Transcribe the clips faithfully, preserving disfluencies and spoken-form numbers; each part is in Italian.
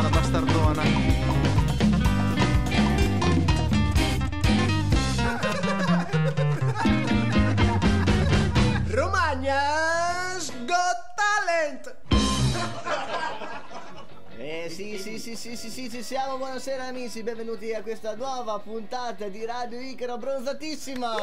la bastardona. Romagna's Got Talent. Eh sì sì sì sì sì sì ci siamo, buonasera amici, benvenuti a questa nuova puntata di Radio Icaro Abbronzatissima.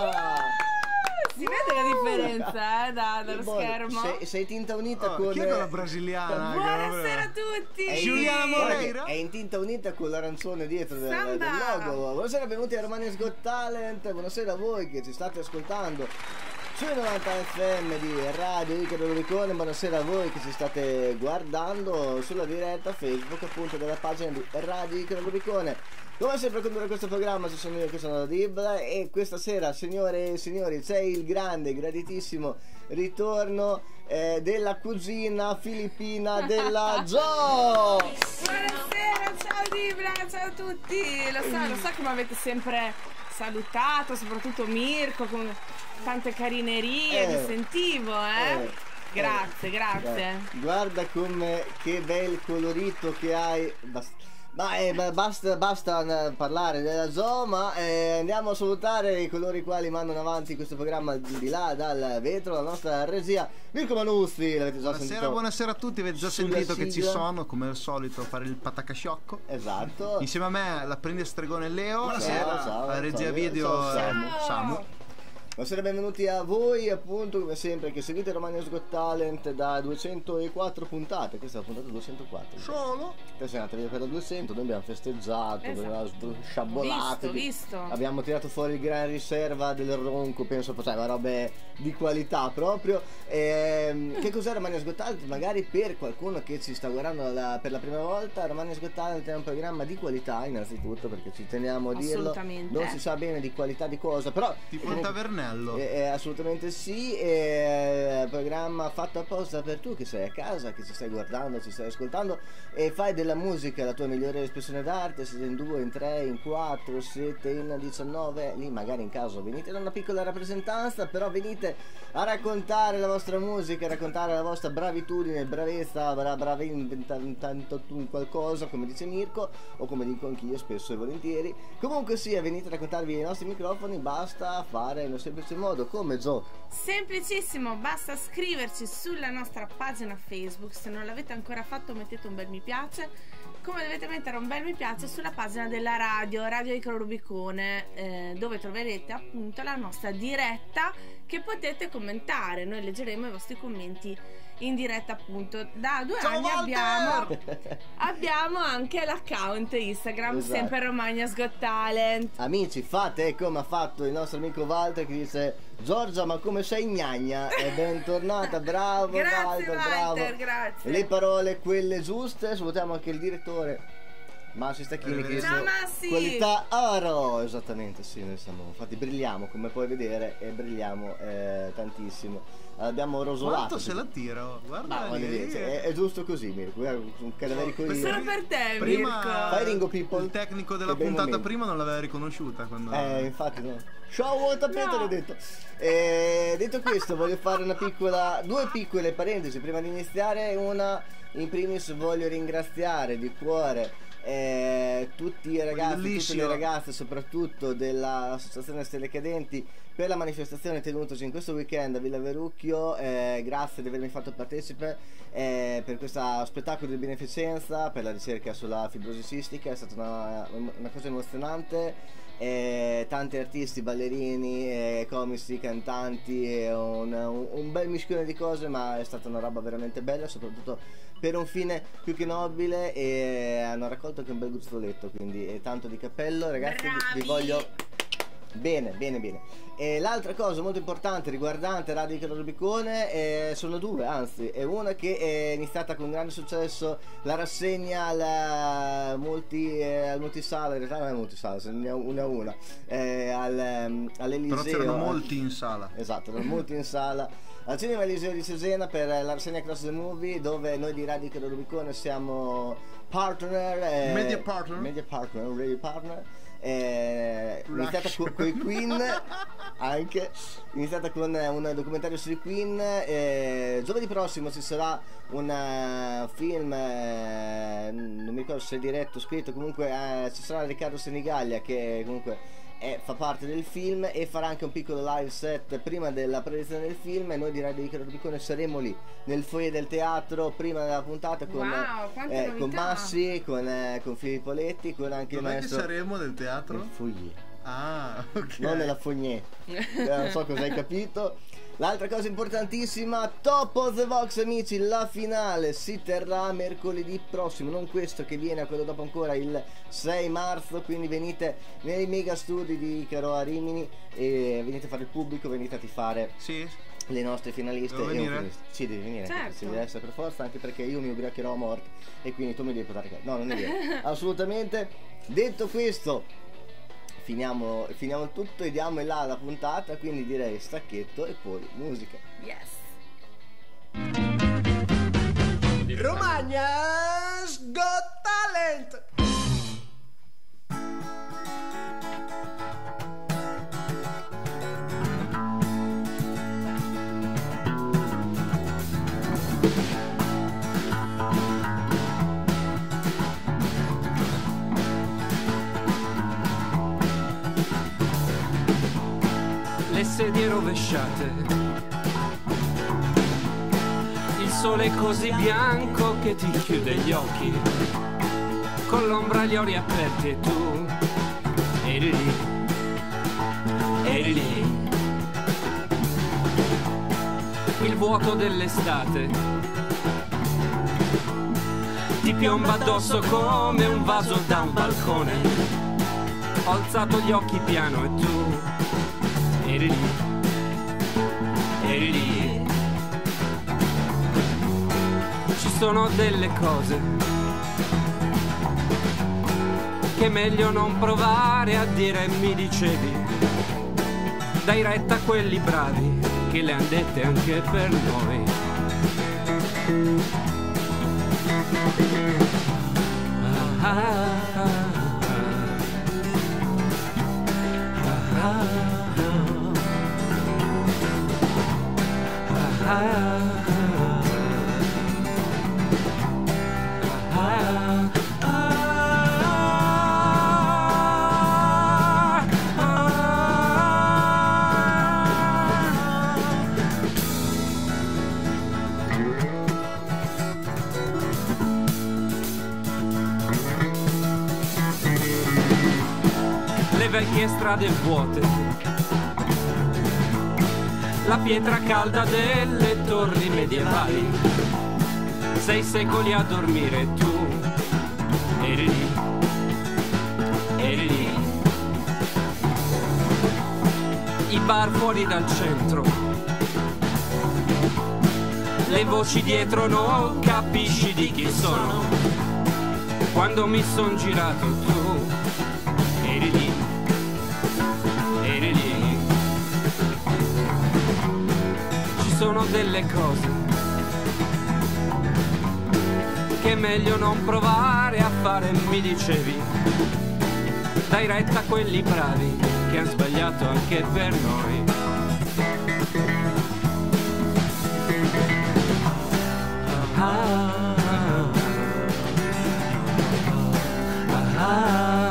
Si vede la differenza eh, da, dallo Buono, schermo. sei, sei tinta unita Oh, con chi è quella brasiliana? Buonasera a tutti. è in- Giuliana Moreira? È in tinta unita con l'arancione dietro del, del Samba. logo. Buonasera, benvenuti a Romagna's Got Talent. Buonasera a voi che ci state ascoltando sui novanta F M di Radio Icaro Rubicone. Buonasera a voi che ci state guardando sulla diretta Facebook appunto della pagina di Radio Icaro Rubicone. Come sempre a condurre questo programma ci sono io che sono Dibla e questa sera, signore e signori, c'è il grande, graditissimo ritorno eh, della cugina filippina della Jo. Buonasera, ciao Dibra, ciao a tutti. Lo so, lo so che mi avete sempre salutato, soprattutto Mirko con tante carinerie, Eh. vi sentivo, eh. Eh. Grazie, grazie. Guarda come che bel colorito che hai. Bast- ma eh, ma basta, basta eh, parlare della zoo, ma eh, andiamo a salutare i colori quali mandano avanti questo programma di, di là dal vetro, la nostra regia Mirko Manustri, l'avete già Buonasera, sentito. buonasera a tutti, avete già sulla sentito che ci sigla. sono, come al solito, a fare il patacasciocco. Esatto. Insieme a me l'apprendista stregone Leo, Ciao, ciao, la regia ciao, video ciao, eh, Samu. Samu. Buonasera, benvenuti a voi appunto come sempre che seguite Romagna's Got Talent da duecentoquattro puntate. Questa è la puntata duecentoquattro. Solo? Te sei andata via per la duecento, noi abbiamo festeggiato, Esatto. abbiamo sciabolato, Visto, visto. abbiamo tirato fuori il gran riserva del ronco, penso, cioè, ma robe di qualità proprio. Ehm, che cos'è Romagna's Got Talent? Magari per qualcuno che ci sta guardando la- per la prima volta, Romagna's Got Talent è un programma di qualità innanzitutto, perché ci teniamo a dirlo. Assolutamente. Non si sa bene di qualità di cosa, però Tipo il tavernello. eh, eh, assolutamente sì, è un programma fatto apposta per tu che sei a casa, che ci stai guardando, ci stai ascoltando e fai della musica la tua migliore espressione d'arte. Siete in due, in tre, in quattro, siete in diciannove, lì magari in caso venite da una piccola rappresentanza, però venite a raccontare la vostra musica, a raccontare la vostra bravitudine, bravezza, bra, bravi, tanto qualcosa, come dice Mirko, o come dico anch'io spesso e volentieri. Comunque sia, venite a raccontarvi ai nostri microfoni, basta fare in un semplice modo. Come Gio? Semplicissimo, basta scriverci sulla nostra pagina Facebook. Se non l'avete ancora fatto mettete un bel mi piace, come dovete mettere un bel mi piace sulla pagina della radio Radio Icaro Rubicone, eh, dove troverete appunto la nostra diretta che potete commentare. Noi leggeremo i vostri commenti in diretta appunto. Da due Ciao, anni Walter! abbiamo abbiamo anche l'account Instagram, Esatto. sempre Romagna's Got Talent. Amici, fate come ha fatto il nostro amico Walter che dice: Giorgia, ma come sei gnagna? E bentornata, bravo Grazie, Walter, Walter, bravo. grazie. Le parole quelle giuste. Salutiamo anche il direttore Massi Stacchini che Ciao, dice Massi! qualità oro. Esattamente, sì, noi siamo, infatti brilliamo, come puoi vedere, e brilliamo eh, tantissimo. Abbiamo rosolato. Quanto se la tiro? Guarda Ma lì. voglio dire, cioè, è, è giusto così, Mirko. Guarda, un cadaverico di... Solo per te, Prima Mirko. Fai Ringo People. il tecnico della Che bei puntata momenti. prima non l'aveva riconosciuta quando... Eh, infatti no. Ciao, vuoi tappeto, No. l'ho detto. Eh, detto questo, voglio fare una piccola, due piccole parentesi prima di iniziare. Una, in primis voglio ringraziare di cuore eh, tutti i ragazzi, tutte Bellissimo. le ragazze, soprattutto dell'Associazione Stelle Cadenti, per la manifestazione tenutosi in questo weekend a Villa Verucchio. Eh, grazie di avermi fatto partecipe eh, per questo spettacolo di beneficenza per la ricerca sulla fibrosi cistica. È stata una, una cosa emozionante. Eh, tanti artisti, ballerini, eh, comici, cantanti, eh, un, un, un bel mischione di cose, ma è stata una roba veramente bella, soprattutto per un fine più che nobile, e hanno raccolto anche un bel gruzzoletto, quindi eh, tanto di cappello, ragazzi, vi, vi Bravi! voglio bene, bene, bene. E l'altra cosa molto importante riguardante Radio Icaro Rubicone eh, sono due, anzi, è una che è iniziata con grande successo, la rassegna al multi, eh, al multisala, in realtà non è multisala, se ne è una a una, eh, al, um, all'Eliseo. Però c'erano molti in sala. Esatto, erano molti in sala al Cinema Eliseo di Cesena per la rassegna Cross the Movie, dove noi di Radio Icaro Rubicone siamo partner, eh, Media partner. media partner, un radio partner. eh, iniziata con i Queen, anche iniziata con un documentario sui Queen. Eh, giovedì prossimo ci sarà un uh, film, eh, non mi ricordo se è diretto o scritto, comunque eh, ci sarà Riccardo Senigallia che comunque è, fa parte del film e farà anche un piccolo live set prima della proiezione del film, e noi di Radio Icaro Rubicone saremo lì nel foyer del teatro prima della puntata con, wow, quante eh, con Massi, con, eh, con Filippo Letti, con anche il Dov'è che maestro saremo nel teatro? nel foyer, Ah, ok. non nella fognée. Eh, non so cosa hai capito. L'altra cosa importantissima, Top of the Vox amici, la finale si terrà mercoledì prossimo, non questo che viene, a quello dopo ancora, il sei marzo, quindi venite nei mega studi di Icaro a Rimini e venite a fare il pubblico, venite a tifare Sì. le nostre finaliste. Devo e un venire? finalista. Sì, devi venire, Certo. sì, deve essere per forza, anche perché io mi ubriacherò a morte e quindi tu mi devi portare a casa. No, non è vero, assolutamente. Detto questo, finiamo, finiamo il tutto e diamo in là la puntata, quindi direi stacchetto e poi musica. Yes. Romagna's Got Talent. Le sedie rovesciate, il sole è così bianco che ti chiude gli occhi, con l'ombra agli occhi aperti e tu eri lì, eri lì. Il vuoto dell'estate ti piomba addosso come un vaso da un balcone. Ho alzato gli occhi piano e tu eri lì, eri lì. Ci sono delle cose che è meglio non provare a dire, mi dicevi. Dai retta a quelli bravi che le han dette anche per noi. Ah, ah, ah. Le vecchie strade vuote, la pietra calda delle torri medievali, sei secoli a dormire e tu eri lì, eri lì. I bar fuori dal centro, le voci dietro non capisci di chi sono. Quando mi son girato tu eri lì, eri lì. Ci sono delle cose che è meglio non provare a fare, mi dicevi. Dai retta a quelli bravi che han sbagliato anche per noi. Ah, ah, ah, ah,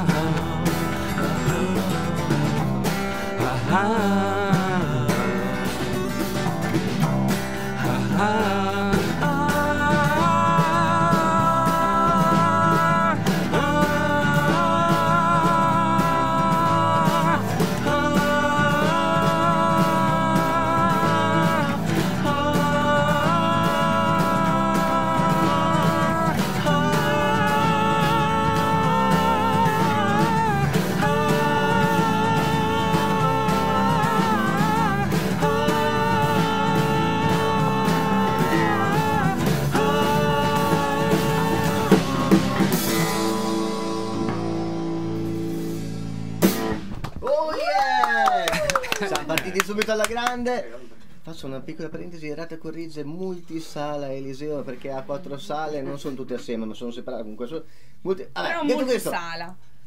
ah, ah. Subito alla grande. Faccio una piccola parentesi, errata corrige multisala Eliseo, perché ha quattro sale, non sono tutte assieme ma sono separate comunque. Sono multi... Però allora, detto questo, multisala.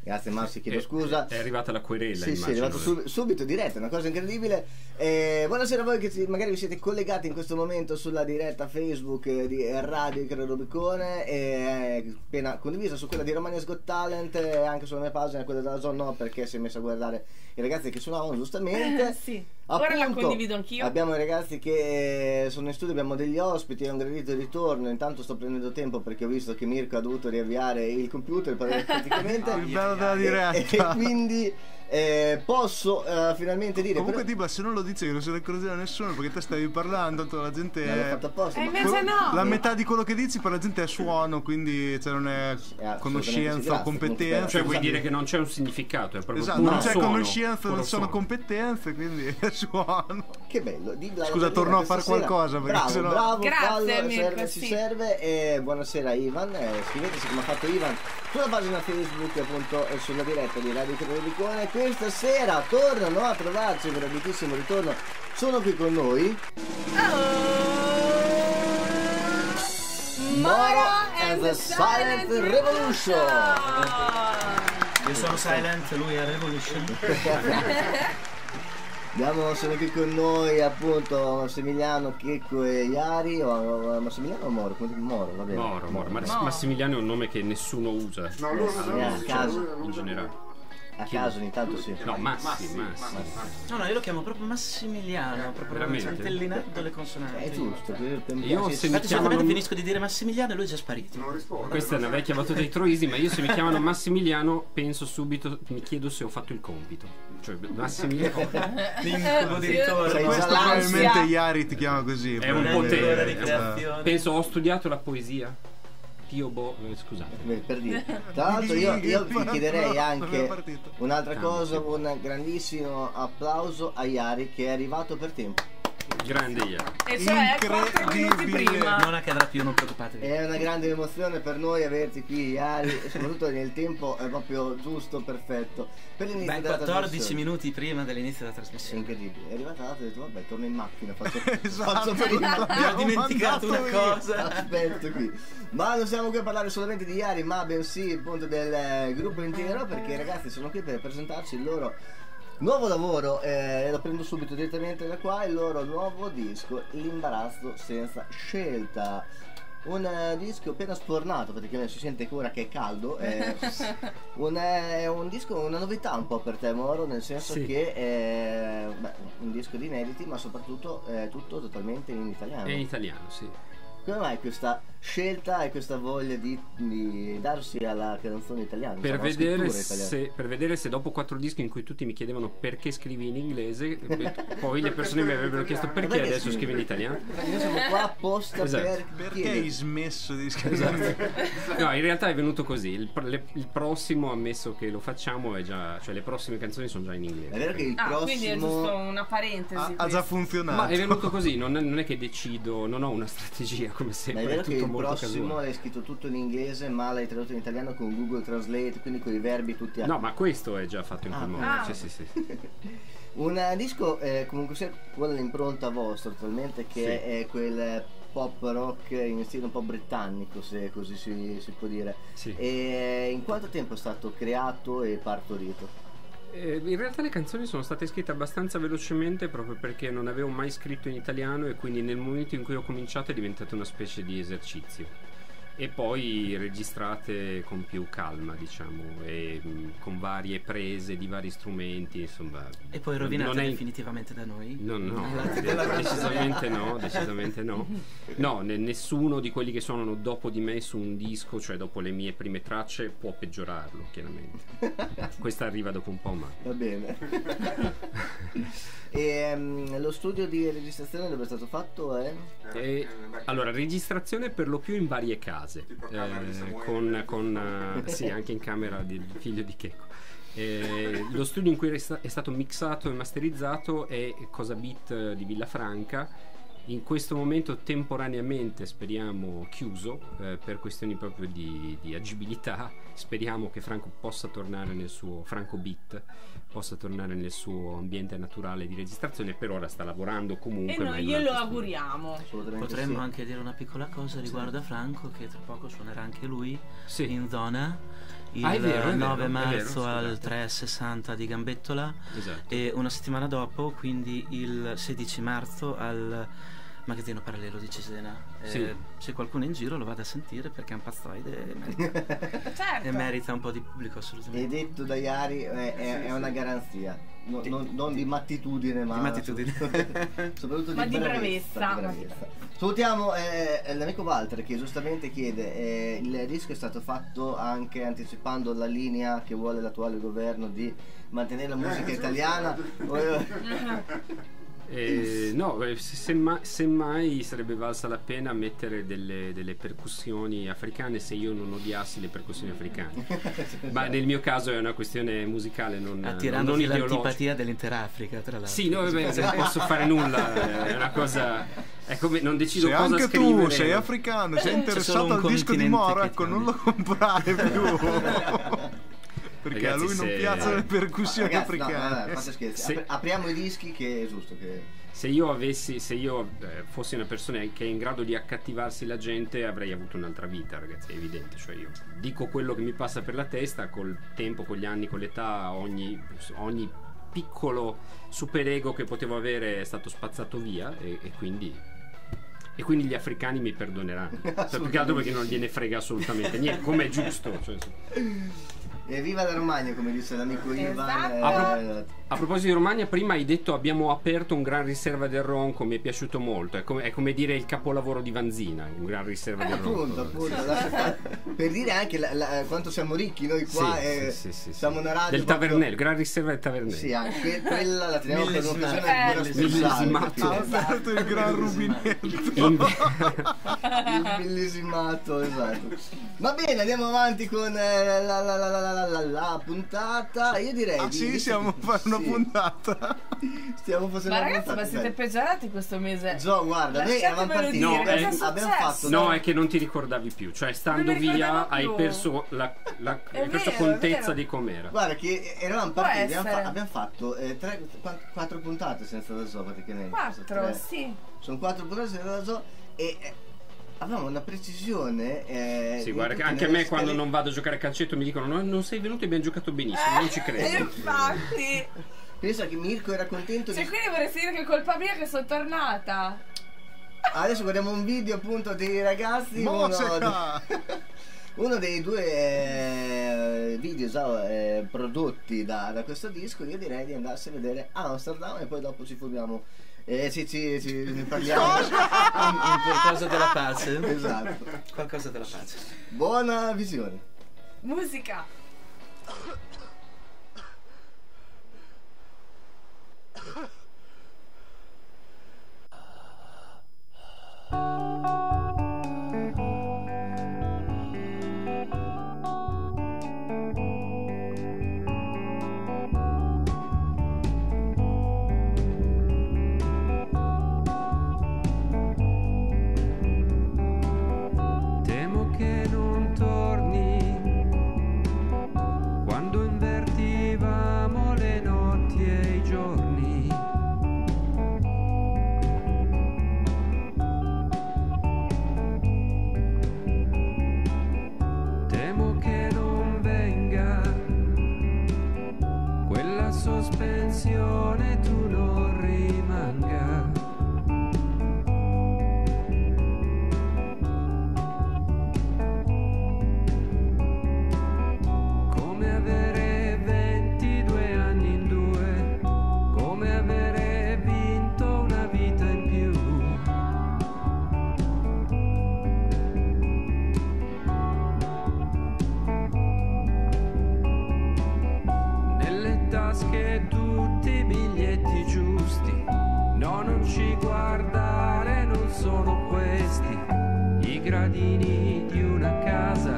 Grazie Massi, chiedo È- scusa. È arrivata la querela, Sì, sì, è immagino. arrivato sub- subito diretta, una cosa incredibile. Eh, buonasera a voi che si- magari vi siete collegati in questo momento sulla diretta Facebook eh, di Radio Icaro Rubicone, eh, appena condivisa su quella di Romania's Got Talent, e anche sulla mia pagina, quella della Zone no, perché si è messo a guardare i ragazzi che suonavano giustamente. Sì. Ora la Appunto, condivido anch'io. Abbiamo i ragazzi che sono in studio, abbiamo degli ospiti, è un gradito ritorno. Intanto sto prendendo tempo perché ho visto che Mirko ha dovuto riavviare il computer praticamente. Il bello della diretta. E, e quindi eh, posso eh, finalmente dire. Comunque però- Dibla, se non lo dicevi non se ne accorgeva nessuno, perché te stavi parlando, tanto la gente l'ho è... fatto apposta. E ma- invece Quello- no. La metà di quello che dici per la gente è suono, quindi cioè, non è assolutamente conoscenza sì, o grazie, competenza. comunque, Cioè vuoi Esatto. dire che non c'è un significato, è proprio Esatto, puro non c'è suono, conoscenza, puro non sono suono. competenze, quindi è suono. Che bello. Dibla, Scusa, la torno a questa fare sera. qualcosa, perché bravo, sennò- bravo, Grazie, fallo, Mirko, serve, ci sì. serve. E buonasera Ivan, eh, scriveteci come ha fatto Ivan sulla pagina Facebook appunto e sulla diretta di Radio Rubicone. Questa sera tornano a trovarci, un graditissimo ritorno, sono qui con noi Moro and the Silent Revolution. Io sono Silent, lui è Revolution. Abbiamo, sono qui con noi appunto Massimiliano, Checco e Iari, o, o Massimiliano o Moro? Come- Moro, va bene. Moro, Moro. Mas- Moro. Massimiliano è un nome che nessuno usa Eh, a caso, in generale. a caso ogni tanto sì. No, Massi, Massi. No, no, io lo chiamo proprio Massimiliano, proprio Veramente? centellinando le consonanti. È giusto, per, per Io se mi Infatti, chiamano- solitamente finisco di dire Massimiliano e lui è già sparito. Questa è una vecchia battuta di Troisi, ma io se mi chiamano Massimiliano penso subito, mi chiedo se ho fatto il compito. Cioè Massimiliano L'incubo di ritorno. Sei Questo già l'ansia. probabilmente Iari ti chiama così. è un probabilmente. Un'ora di potere. creazione. Penso ho studiato la poesia. Pio Bo, eh, scusate. Beh, per dire. Tra l'altro io, io vi chiederei No, anche non è partito. un'altra Tanto. cosa, un grandissimo applauso a Iari che è arrivato per tempo. Grande Iari. E cioè quattro minuti Incredibile. prima. Non accadrà più, non preoccupatevi. È una grande emozione per noi averti qui Iari, e soprattutto nel tempo è proprio giusto, perfetto. Per l'inizio Ben della quattordici trasmissione. minuti prima dell'inizio della È trasmissione. incredibile. È arrivata l'altro e ho detto vabbè torno in macchina, faccio, Esatto, faccio prima. l'abbiamo Ho dimenticato una mandato via. cosa. Aspetto qui. Ma non siamo qui a parlare solamente di Iari, ma bensì appunto del eh, gruppo intero, perché i ragazzi sono qui per presentarci il loro nuovo lavoro, eh, lo prendo subito direttamente da qua, il loro nuovo disco, L'imbarazzo senza scelta. Un eh, disco appena sfornato, praticamente si sente ora che è caldo. È un, è un disco, una novità un po' per te Moro, nel senso Sì. che è beh, un disco di inediti, ma soprattutto è tutto totalmente in italiano. È in italiano, sì. Come mai questa scelta e questa voglia di, di darsi alla canzone italiana? Per insomma, alla vedere, scrittura italiana? se, per vedere se dopo quattro dischi in cui tutti mi chiedevano perché scrivi in inglese, eh, poi le persone mi avrebbero chiesto perché Perché adesso scrivi? scrivi in italiano. Noi siamo qua apposta Esatto. per Perché chiedere. hai smesso di scrivere? No, in realtà è venuto così. Il, pr- le- il prossimo, ammesso che lo facciamo, è già. Cioè, le prossime canzoni sono già in inglese. È vero che il Ah, quindi è giusto prossimo una parentesi. ha, ha questa. già funzionato. Ma è venuto così, non è, non è che decido, non ho una strategia come ma sempre. è vero È che tutto il molto prossimo casuale. è scritto tutto in inglese, ma l'hai tradotto in italiano con Google Translate, quindi con i verbi tutti a No, ma questo è già fatto in Ah, quel modo. ah. Sì, sì, sì. un eh, disco eh, comunque sia con l'impronta vostra, totalmente, che Sì. è quel pop rock in stile un po' britannico, se così si, si può dire. Sì. E in quanto tempo è stato creato e partorito? Eh, in realtà le canzoni sono state scritte abbastanza velocemente proprio perché non avevo mai scritto in italiano e quindi nel momento in cui ho cominciato è diventato una specie di esercizio. E poi registrate con più calma, diciamo, e mh, con varie prese di vari strumenti, insomma. E poi rovinate non è in- definitivamente da noi. No, no, Alla- de- decisamente no, decisamente no. No, ne- nessuno di quelli che suonano dopo di me su un disco, cioè dopo le mie prime tracce, può peggiorarlo, chiaramente. Questa arriva dopo un po', ma Va bene. E um, lo studio di registrazione dove è stato fatto è? E, allora, registrazione per lo più in varie case, eh, con, con eh, sì, anche in camera del figlio di Checco. Eh, lo studio in cui è sta- è stato mixato e masterizzato è Cosa Beat di Villafranca. In questo momento temporaneamente speriamo chiuso eh, per questioni proprio di, di agibilità. Speriamo che Franco possa tornare nel suo Franco Beat possa tornare nel suo ambiente naturale di registrazione. Per ora sta lavorando comunque, E ma noi in un glielo altro studio. auguriamo. Assolutamente Potremmo sì. anche dire una piccola cosa riguardo a Franco, che tra poco suonerà anche lui Sì. in zona. il Ah, è vero, è vero, nove è vero, marzo al scusate. tre sessanta di Gambettola, Esatto. e una settimana dopo, quindi il sedici marzo, al Magazzino Parallelo di Cesena. Eh, Sì. Se qualcuno è in giro lo vada a sentire, perché è un pazzoide e merita, Certo. e merita un po' di pubblico, E assolutamente. detto da Iari è, è- è una garanzia, No- non, non di mattitudine, ma Di mattitudine. soprattutto Ma di di bravezza. bravezza. di bravezza. Salutiamo eh, l'amico Walter che giustamente chiede, eh, il disco è stato fatto anche anticipando la linea che vuole l'attuale governo di mantenere la musica italiana. Eh, no, eh, se- semmai, semmai sarebbe valsa la pena mettere delle, delle percussioni africane se io non odiassi le percussioni africane. Ma nel mio caso è una questione musicale, non, Attirando non ideologica. l'antipatia dell'intera Africa, tra l'altro. Sì, no, vabbè, non posso fare nulla, è una cosa. È come non decido Se cosa anche scrivere. tu sei africano, sei C'è interessato solo un al disco di continente Moro, che ecco, ti non lo comprare più. Perché Ragazzi, a lui non se- piacciono le percussioni Ragazzi, no, africane. vabbè, fate scherzi. Se- Apri- apriamo i dischi che è giusto che... Se io avessi, se io eh, fossi una persona che è in grado di accattivarsi la gente, avrei avuto un'altra vita, ragazzi, è evidente. Cioè io dico quello che mi passa per la testa, col tempo, con gli anni, con l'età, ogni, ogni piccolo superego che potevo avere è stato spazzato via e, e quindi e quindi gli africani mi perdoneranno. Cioè, più che altro perché non gliene frega assolutamente niente, come è giusto. Cioè, E viva la Romagna, come dice l'amico Ivan. Esatto. eh, A proposito di Romagna, prima hai detto abbiamo aperto un gran riserva del Ronco, mi è piaciuto molto, è come, è come dire il capolavoro di Vanzina, un gran riserva del Ronco. Appunto, appunto, lascia fare. Per dire anche la- la- quanto siamo ricchi noi qua, Sì, eh, sì, sì, sì, siamo sì. una radio del proprio- Tavernello, gran riserva del Tavernello. Sì, anche quella la teniamo per un'occasione Eh, ancora speciale. millesimato. Ha aperto il gran rubinetto. In- Il millesimato, esatto. Va bene, andiamo avanti con eh, la, la, la, la, la, la, la puntata. Io direi Ah di- sì, visto siamo che- a fare una sì, puntata. Stiamo facendo Ma una ragazzi, puntata, ma siete beh. peggiorati questo mese? Gio, guarda, noi eravamo Lasciatemelo partiti. dire, No, cosa eh, è abbiamo successo? fatto No, è che non ti ricordavi più, cioè stando Non mi via ricordavo hai più. perso la, la- È hai perso vero, è contezza vero. di com'era. Guarda che eravamo Può partiti, abbiamo, fa- essere. abbiamo fatto eh, tre, qua- quattro puntate senza la Zoo praticamente. Quattro, Tre. sì. Sono quattro puntate senza la Zoo e eh, avevamo una precisione. eh, Sì, in guarda che tutte anche a le me quando scale- non vado a giocare a calcetto mi dicono no, non sei venuto e abbiamo giocato benissimo, non ci Eh, credo. infatti. Pensa che Mirko era contento Cioè, di... quindi vorresti dire che è colpa mia che sono tornata? Adesso guardiamo un video appunto dei ragazzi. Uno, Mosca! uno dei due eh, video già eh, prodotti da, da questo disco. Io direi di andarsi a vedere Amsterdam e poi dopo ci fumiamo. Eh, ci, ci, ci ne parliamo. Un, un qualcosa della pace. Esatto. Qualcosa della pace. Buona visione. Musica. Temo che non torni quando invertivamo le notti e i giorni. Temo che non venga quella sospensione, tu non rimanga. Come avere ventidue anni in due, come avere vinto una vita in più. Nelle tasche tutti i biglietti giusti, no, non ci guardare, non sono questi i gradini di una casa.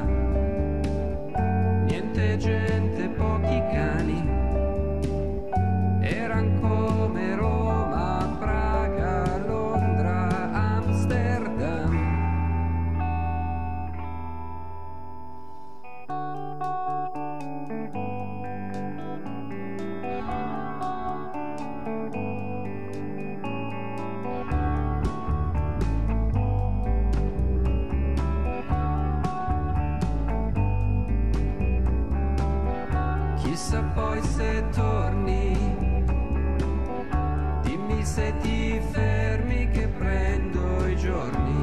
Niente gente, pochi cani, eran come Roma, Praga, Londra, Amsterdam. Chissà poi se torni, dimmi se ti fermi che prendo i giorni.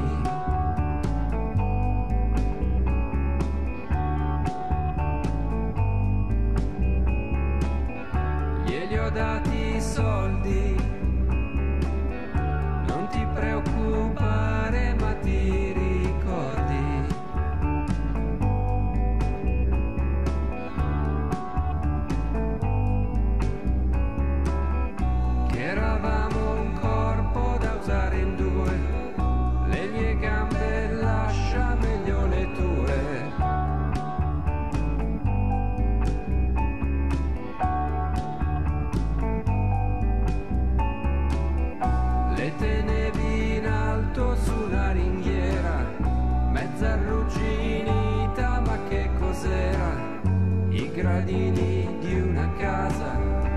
Glieli ho dati i soldi, non ti preoccupare ma ti ricordi che eravamo un corpo da usare in due, le mie gambe lascia meglio le tue. Le tenevi in alto su una ringhiera, mezza arrugginita, ma che cos'era? I gradini di una casa,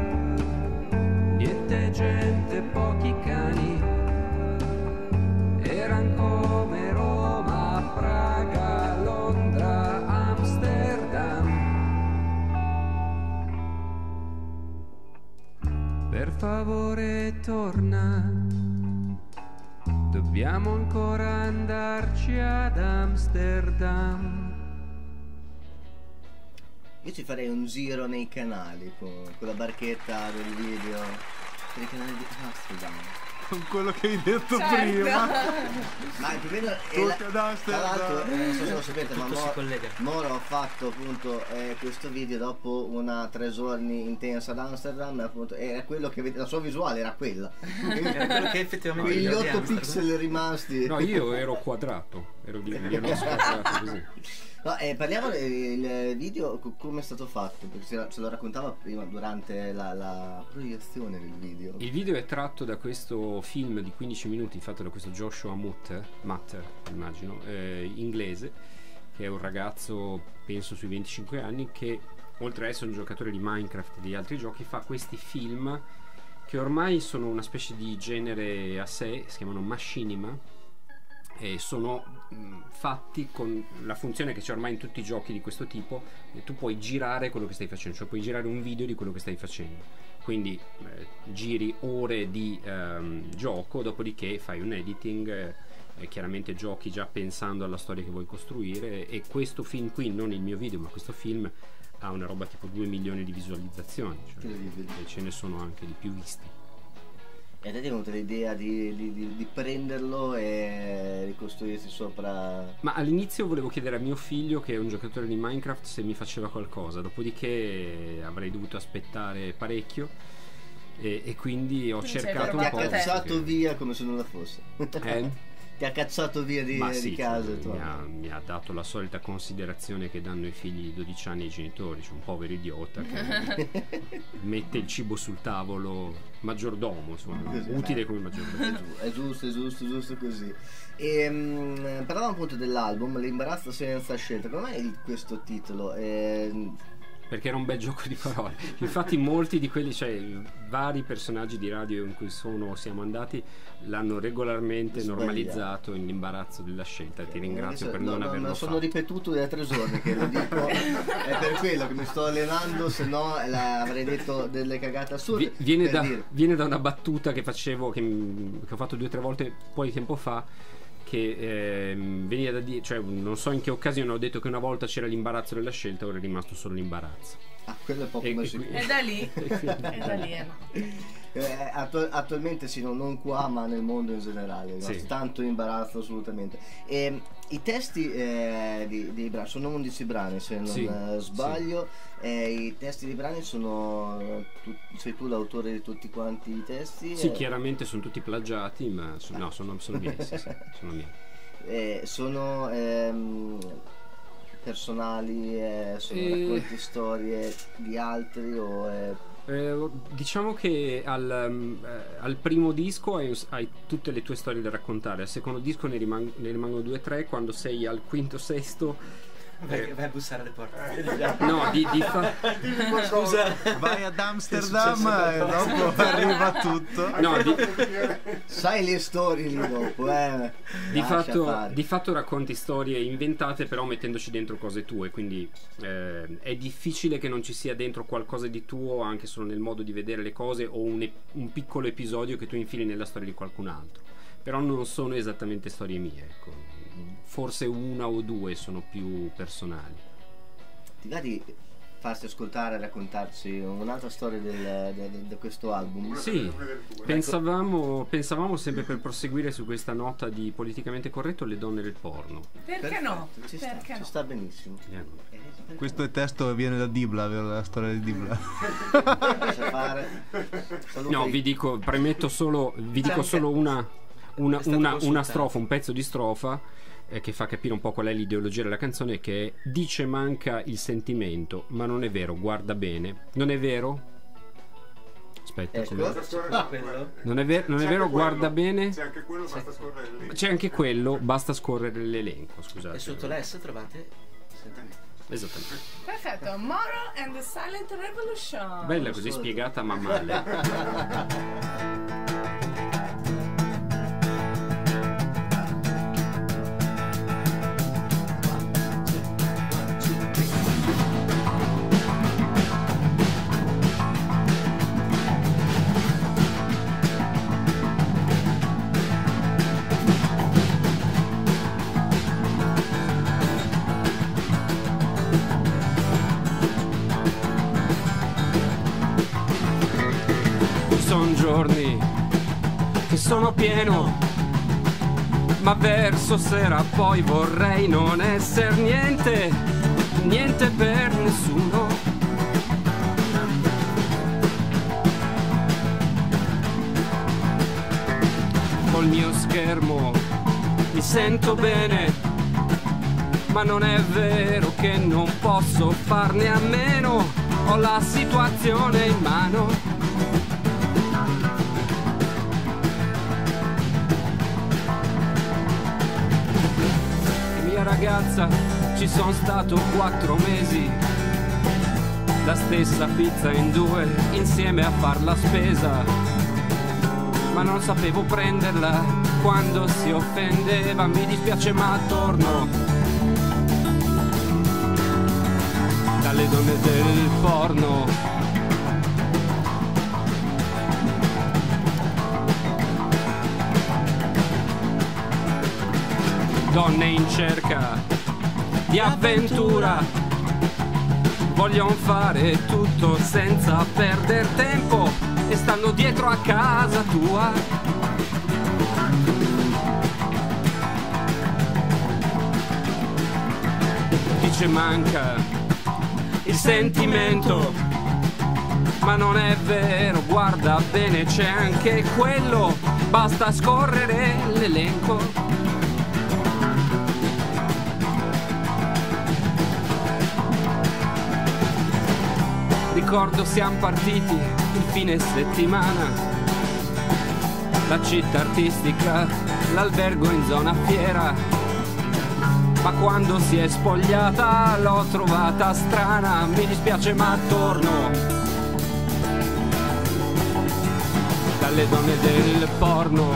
niente gente, pochi cani, eran come Roma, Praga, Londra, Amsterdam. Per favore torna, dobbiamo ancora andarci ad Amsterdam. Io ci farei un giro nei canali con, con la barchetta del video per i canali di Amsterdam. Con quello che hai detto Certo. prima. Ma il più bello è Tutti la, ad tra Amsterdam. l'altro, eh, non so se lo sapete, ma Tutto si Mo- collega. Moro ha fatto appunto eh, questo video dopo una tre giorni intensa ad Amsterdam, e appunto era quello che vede, la sua visuale era quella. Era quello che effettivamente Quegli vedevo di otto Amsterdam. pixel rimasti. No, io ero quadrato, ero di io ero squadrato così. No, eh, parliamo del video, co- come è stato fatto, perché ce, la- ce lo raccontava prima durante la, la proiezione del video. Il video è tratto da questo film di quindici minuti fatto da questo Joshua Mutter, Mutter immagino, eh, inglese, che è un ragazzo, penso sui venticinque anni, che oltre ad essere un giocatore di Minecraft e di altri giochi fa questi film che ormai sono una specie di genere a sé, si chiamano machinima, e sono mh, fatti con la funzione che c'è ormai in tutti i giochi di questo tipo, e tu puoi girare quello che stai facendo, cioè puoi girare un video di quello che stai facendo, quindi eh, giri ore di ehm, gioco, dopodiché fai un editing, eh, e chiaramente giochi già pensando alla storia che vuoi costruire, e questo film qui, non il mio video ma questo film, ha una roba tipo due milioni di visualizzazioni, cioè, Incredibile. e ce ne sono anche di più visti. E a te ti è venuta l'idea di, di- di- di prenderlo e ricostruirsi sopra. Ma all'inizio volevo chiedere a mio figlio, che è un giocatore di Minecraft, se mi faceva qualcosa, dopodiché avrei dovuto aspettare parecchio, e, e quindi ho Quindi ci hai cercato Ti un ha po'. provato te. cacciato perché- via come se nulla fosse. Eh? Ti ha cacciato via di, Ma di sì, casa. cioè, tu. mi, ha, mi ha dato la solita considerazione che danno i figli di dodici anni ai genitori, cioè un povero idiota che mette il cibo sul tavolo, maggiordomo, insomma, Così, utile eh. come È, maggiordomo. giu- è giusto, è giusto, è giusto così. E, mm, parlavamo appunto dell'album, l'imbarazzo senza scelta. Come mai il- questo titolo? Eh, Perché era un bel gioco di parole. Infatti molti di quelli, cioè vari personaggi di radio in cui sono siamo andati, l'hanno regolarmente Sbagliato. normalizzato in l'imbarazzo della scelta. Ti ringrazio per no, non no, averlo me lo sono fatto. ripetuto da tre giorni che lo dico. È per quello che mi sto allenando, se no la- avrei detto delle cagate assurde. Vi- viene, per da, dire. viene da una battuta che facevo, che, m- che ho fatto due o tre volte un po' di tempo fa, che ehm, veniva da dire, cioè non so in che occasione ho detto che una volta c'era l'imbarazzo della scelta, ora è rimasto solo l'imbarazzo. Ah, quello è poco E- messo e in qui- E da lì, e da lì, eh, no. Eh, attu- attualmente sì, non, non qua ma nel mondo in generale, Sì. no? Tanto imbarazzo assolutamente. E, i testi eh, di- dei brani sono undici brani se non Sì, eh, sbaglio, e i testi dei brani sono tu, sei tu l'autore di tutti quanti i testi? Sì, Eh, chiaramente sono tutti plagiati, ma so- no, sono, sono miei, sì, sì, sono miei. eh, sono ehm, personali, eh, sono Eh. racconti storie di altri o eh, Eh, diciamo che al, um, eh, al primo disco hai, hai tutte le tue storie da raccontare, al secondo disco ne, rimang- ne rimangono due o tre, quando sei al quinto sesto Vai, vai a bussare alle porte. No, di, di fa- Scusa. Vai ad Amsterdam e dopo arriva tutto. no, di, Sai le storie lì dopo, eh. di, Lascia fatto, fare. di fatto racconti storie inventate, però mettendoci dentro cose tue, quindi eh, è difficile che non ci sia dentro qualcosa di tuo anche solo nel modo di vedere le cose, o un, ep- un piccolo episodio che tu infili nella storia di qualcun altro. Però non sono esattamente storie mie, ecco. Forse una o due sono più personali. Ti va di farsi ascoltare e raccontarci un'altra storia del, del, di questo album? Sì, pensavamo, pensavamo sempre, per proseguire su questa nota di politicamente corretto, le donne del porno. Perché Perfetto, no? Ci sta, Perché ci no? sta benissimo. Eh. Questo è testo viene da Dibla, vero? La storia di Dibla. Lascia fare. Saluto No, i- vi dico, premetto solo, vi dico anche- solo una, una, È stato una, una consultato. strofa, un pezzo di strofa eh, che fa capire un po' qual è l'ideologia della canzone, che è: dice manca il sentimento, ma non è vero, guarda bene. Non è vero? Aspetta, Ecco. com'è? Quello? Non è, ver- non è C'è vero, anche guarda quello. bene. C'è anche quello, basta scorrere lì. C'è anche quello, basta scorrere l'elenco, scusate. E sotto l'S trovate sentimento. Esattamente. Perfetto, Moro and the Silent Revolution. Bella così spiegata, ma male. Sono giorni che sono pieno, ma verso sera poi vorrei non essere niente, niente per nessuno. Col mio schermo mi sento bene, ma non è vero che non posso farne a meno, ho la situazione in mano. Mia ragazza, ci sono stato quattro mesi, la stessa pizza in due, insieme a far la spesa, ma non sapevo prenderla quando si offendeva, mi dispiace ma torno dalle donne del porno. Donne in cerca di avventura, vogliono fare tutto senza perdere tempo e stanno dietro a casa tua. Dice manca il sentimento, ma non è vero, guarda bene, c'è anche quello, basta scorrere l'elenco. Ricordo siamo partiti il fine settimana, la città artistica, l'albergo in zona fiera, ma quando si è spogliata l'ho trovata strana, mi dispiace ma torno dalle donne del porno,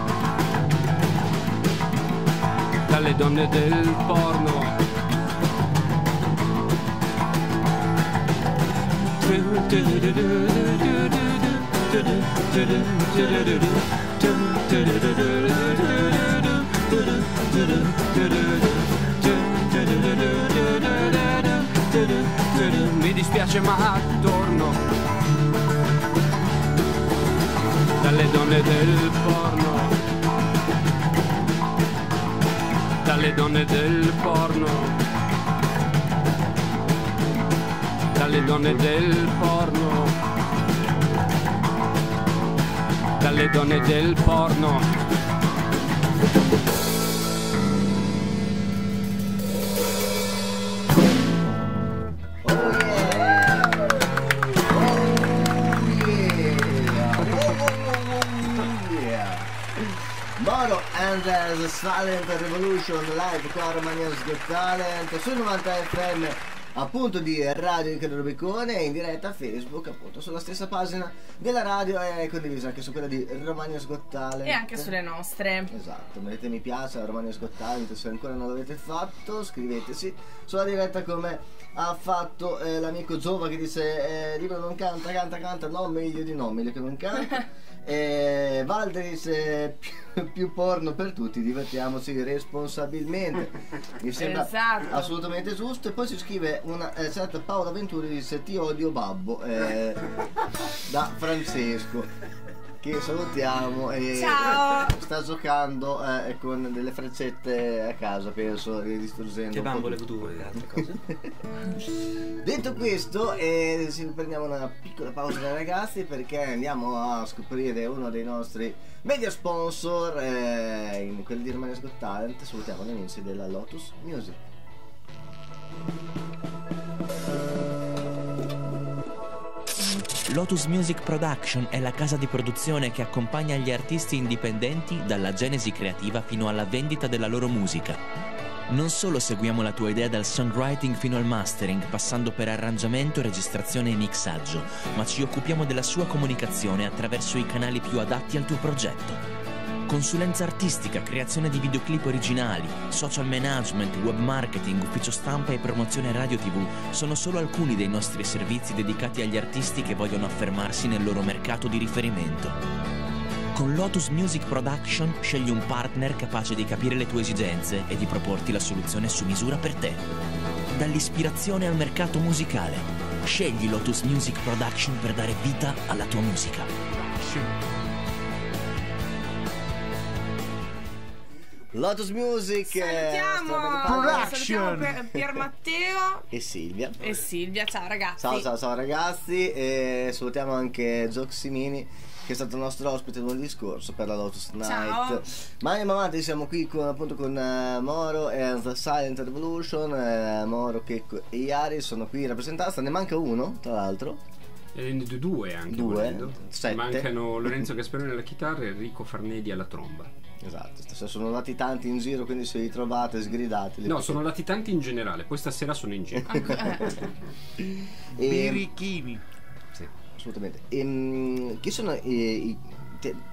dalle donne del porno. Mi dispiace ma torno dalle donne del porno, dalle donne del porno, dalle donne del porno, dalle donne del porno. Moro and the The Silent Revolution live qua a Romania's Got Talent sul novanta F M appunto di Radio Riccardo Rubicone e in diretta a Facebook appunto sulla stessa pagina della radio e condivisa anche su quella di Romania's Got Talent e anche sulle nostre. Esatto, mettete mi piace a Romania's Got Talent se ancora non l'avete fatto, scriveteci sulla diretta come ha fatto eh, l'amico Giova che dice eh, Libero non canta, canta, canta, no meglio di no, meglio che non canta. E Valde dice più, più porno per tutti, divertiamoci responsabilmente. Mi sembra esatto. assolutamente giusto. E poi si scrive una eh, certa Paola Venturi dice ti odio babbo eh, da Francesco che salutiamo e ciao. Sta giocando eh, con delle freccette a casa penso distruggendo che bambole voodoo e altre cose. Detto questo eh, prendiamo una piccola pausa dai ragazzi perché andiamo a scoprire uno dei nostri media sponsor eh, in quelli di Romania's Got Talent. Salutiamo gli amici della Lotus Music. Lotus Music Production è la casa di produzione che accompagna gli artisti indipendenti dalla genesi creativa fino alla vendita della loro musica. Non solo seguiamo la tua idea dal songwriting fino al mastering, passando per arrangiamento, registrazione e mixaggio, ma ci occupiamo della sua comunicazione attraverso i canali più adatti al tuo progetto. Consulenza artistica, creazione di videoclip originali, social management, web marketing, ufficio stampa e promozione radio tivù sono solo alcuni dei nostri servizi dedicati agli artisti che vogliono affermarsi nel loro mercato di riferimento. Con Lotus Music Production scegli un partner capace di capire le tue esigenze e di proporti la soluzione su misura per te. Dall'ispirazione al mercato musicale, scegli Lotus Music Production per dare vita alla tua musica. Lotus Music salutiamo, salutiamo Pier, Pier Matteo e Silvia e Silvia, ciao ragazzi. Ciao ciao ciao ragazzi e salutiamo anche Zoximini che è stato il nostro ospite lunedì scorso per la Lotus Night. Ciao. Ma andiamo avanti, siamo qui con, appunto con uh, Moro e The Silent Revolution. uh, Moro, Checco e Iari sono qui rappresentati, ne manca uno tra l'altro. E due anche due, volendo. sette. Mancano Lorenzo Gasperoni alla chitarra e Enrico Farnedi alla tromba. Esatto, sono andati tanti in giro, quindi se li trovate sgridati. No, sono andati tanti in generale, poi stasera sono in giro. e, Birichini. Sì. Assolutamente. E, um, chi sono i... i te,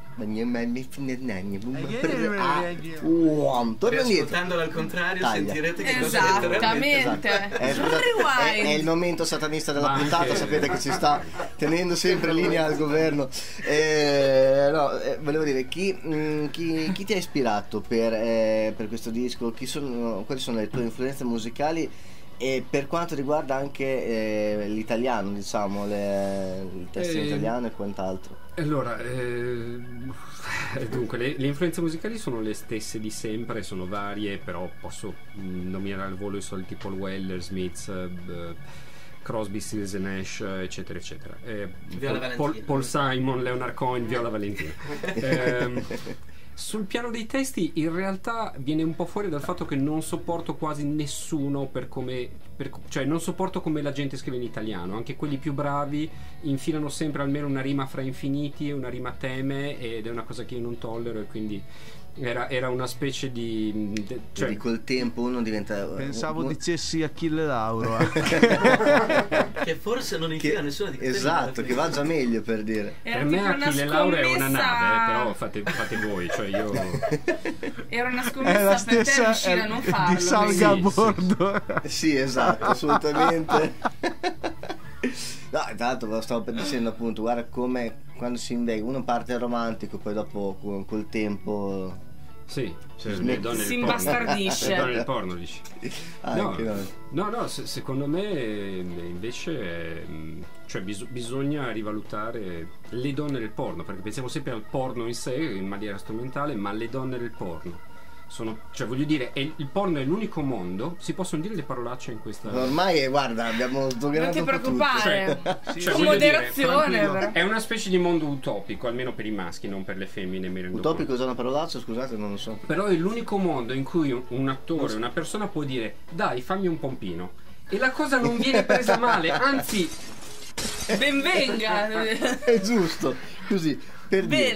ascoltandolo al contrario Taglia. sentirete che esattamente esatto. è, è, è il momento satanista della Ma puntata anche... sapete che ci sta tenendo sempre in linea al governo. eh, no, eh, volevo dire chi, mh, chi, chi ti ha ispirato per, eh, per questo disco, chi sono, quali sono le tue influenze musicali e per quanto riguarda anche eh, l'italiano, diciamo, le, il testo eh, italiano e quant'altro. Allora, eh, dunque, le, le influenze musicali sono le stesse di sempre, sono varie, però posso mh, nominare al volo i soliti Paul Weller, Smith, uh, Crosby, Stills and Nash, eccetera, eccetera. Eh, Paul, Paul, Paul Simon, Leonard Cohen, Viola Valentina. eh, Sul piano dei testi in realtà viene un po' fuori dal fatto che non sopporto quasi nessuno per come per, cioè non sopporto come la gente scrive in italiano, anche quelli più bravi infilano sempre almeno una rima fra infiniti e una rima teme ed è una cosa che io non tollero e quindi era, era una specie di de, cioè, Quindi col tempo uno diventa pensavo un, dicessi Achille Lauro eh. che forse non infila che, nessuna di queste esatto, che va già meglio per dire. Era per me tipo una Achille Lauro è una scommessa- nave eh, però fate, fate voi, cioè io Era una È scommessa la per te stessa riuscire a è- non farlo. di salga a Sì, sì, bordo. Sì, esatto, assolutamente. No, intanto stavo per dicendo appunto, guarda come quando si invecchia, uno parte romantico, poi dopo con, col tempo sì, cioè, Si le donne si del porno. imbastardisce. Le donne del porno dici. anche no, noi. no, no, se- secondo me eh, invece eh, mh, cioè bis- bisogna rivalutare le donne del porno, perché pensiamo sempre al porno in sé in maniera strumentale, ma le donne del porno sono, cioè voglio dire, è, il porno è l'unico mondo, si possono dire le parolacce in questa Ormai guarda, abbiamo Non sdoganato ti un po' tutto. preoccupare. cioè, Con voglio dire, moderazione, tranquillo, però. è una specie di mondo utopico, almeno per i maschi, non per le femmine, mi rendo Utopico conto. è una parolaccia, scusate, non lo so. Però è l'unico mondo in cui un, un attore, una persona può dire dai fammi un pompino e la cosa non viene presa male, anzi Ben venga. È giusto, così, per dire. Bene.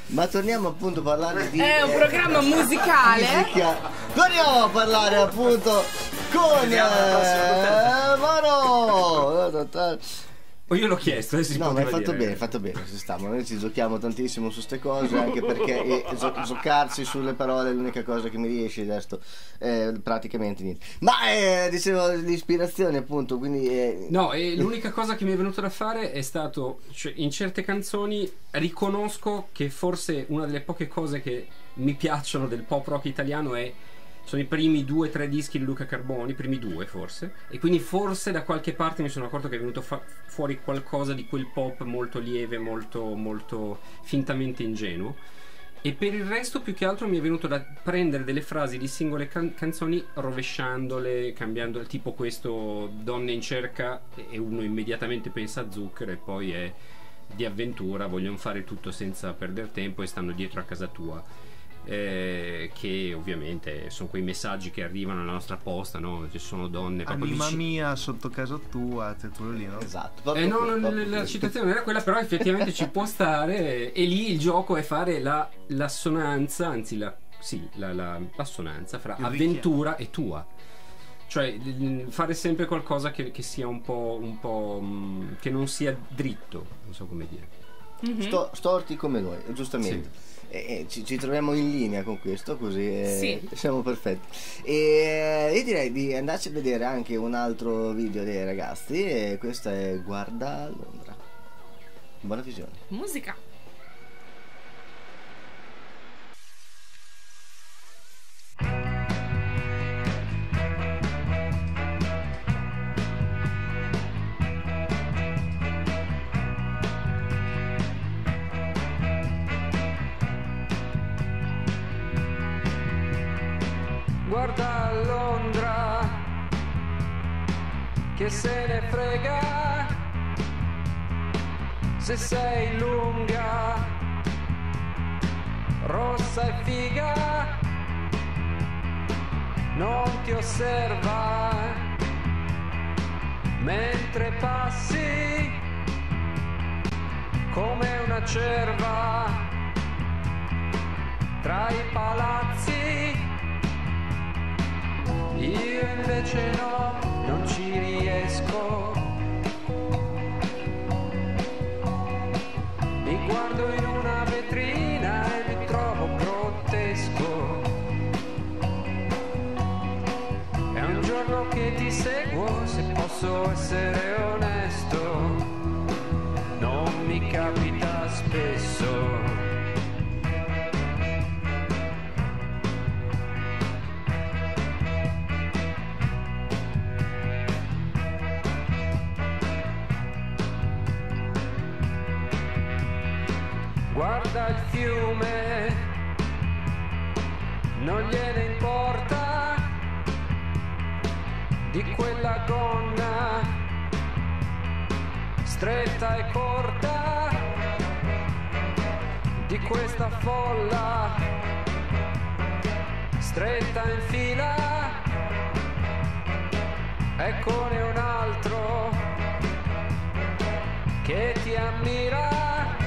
Ma torniamo appunto a parlare di... È un eh, programma musicale. musica. Torniamo a parlare appunto con eh, Mano. O io l'ho chiesto, adesso si No, ma hai poteva fatto dire. bene, hai fatto bene, ci stiamo. Noi ci giochiamo tantissimo su ste cose, anche perché eh, gio- giocarsi sulle parole è l'unica cosa che mi riesce, adesso eh, praticamente niente. Ma eh, dicevo l'ispirazione appunto, quindi eh, No, e l'unica cosa che mi è venuta da fare è stato, cioè, in certe canzoni riconosco che forse una delle poche cose che mi piacciono del pop rock italiano è sono i primi due o tre dischi di Luca Carboni, i primi due forse, e quindi forse da qualche parte mi sono accorto che è venuto fa- fuori qualcosa di quel pop molto lieve, molto, molto fintamente ingenuo. E per il resto più che altro mi è venuto da prendere delle frasi di singole can- canzoni, rovesciandole, cambiandole, tipo questo Donne in cerca, e uno immediatamente pensa a Zucchero, e poi è di avventura, vogliono fare tutto senza perdere tempo e stanno dietro a casa tua. Eh, che ovviamente sono quei messaggi che arrivano alla nostra posta, no? Ci sono donne proprio Anima vicine. mia sotto casa tua, cioè quello lì, no? esatto. Eh proprio no, quello, non- proprio la quello. citazione non era quella, però effettivamente ci può stare, e lì il gioco è fare la, l'assonanza, anzi la, sì, la, la, l'assonanza fra Il avventura e tua. Cioè l- fare sempre qualcosa che, che sia un po', un po' mh, che non sia dritto, non so come dire. Mhm. Sto- storti come noi, giustamente. E, e ci, ci troviamo in linea con questo, così eh, Sì. siamo perfetti. E io direi di andarci a vedere anche un altro video dei ragazzi, e questo è Guarda Londra. Buona visione. Musica. Guarda Londra, che se ne frega se sei lunga, rossa e figa, non ti osserva mentre passi come una cerva tra i palazzi. Io invece no, non ci riesco. Mi guardo in una vetrina e mi trovo grottesco. È un giorno che ti seguo, se posso essere onesto. Non mi capita spesso. Guarda il fiume, non gliene importa di quella gonna stretta e corta, di questa folla stretta in fila. Eccone un altro che ti ammira.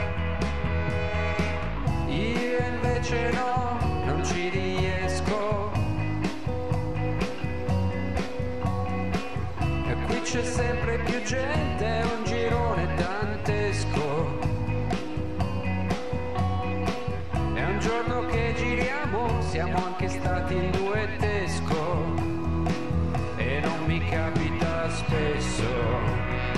Io invece no, non ci riesco. E qui c'è sempre più gente, è un girone dantesco. È un giorno che giriamo, siamo anche stati in duettesco. E non mi capita spesso.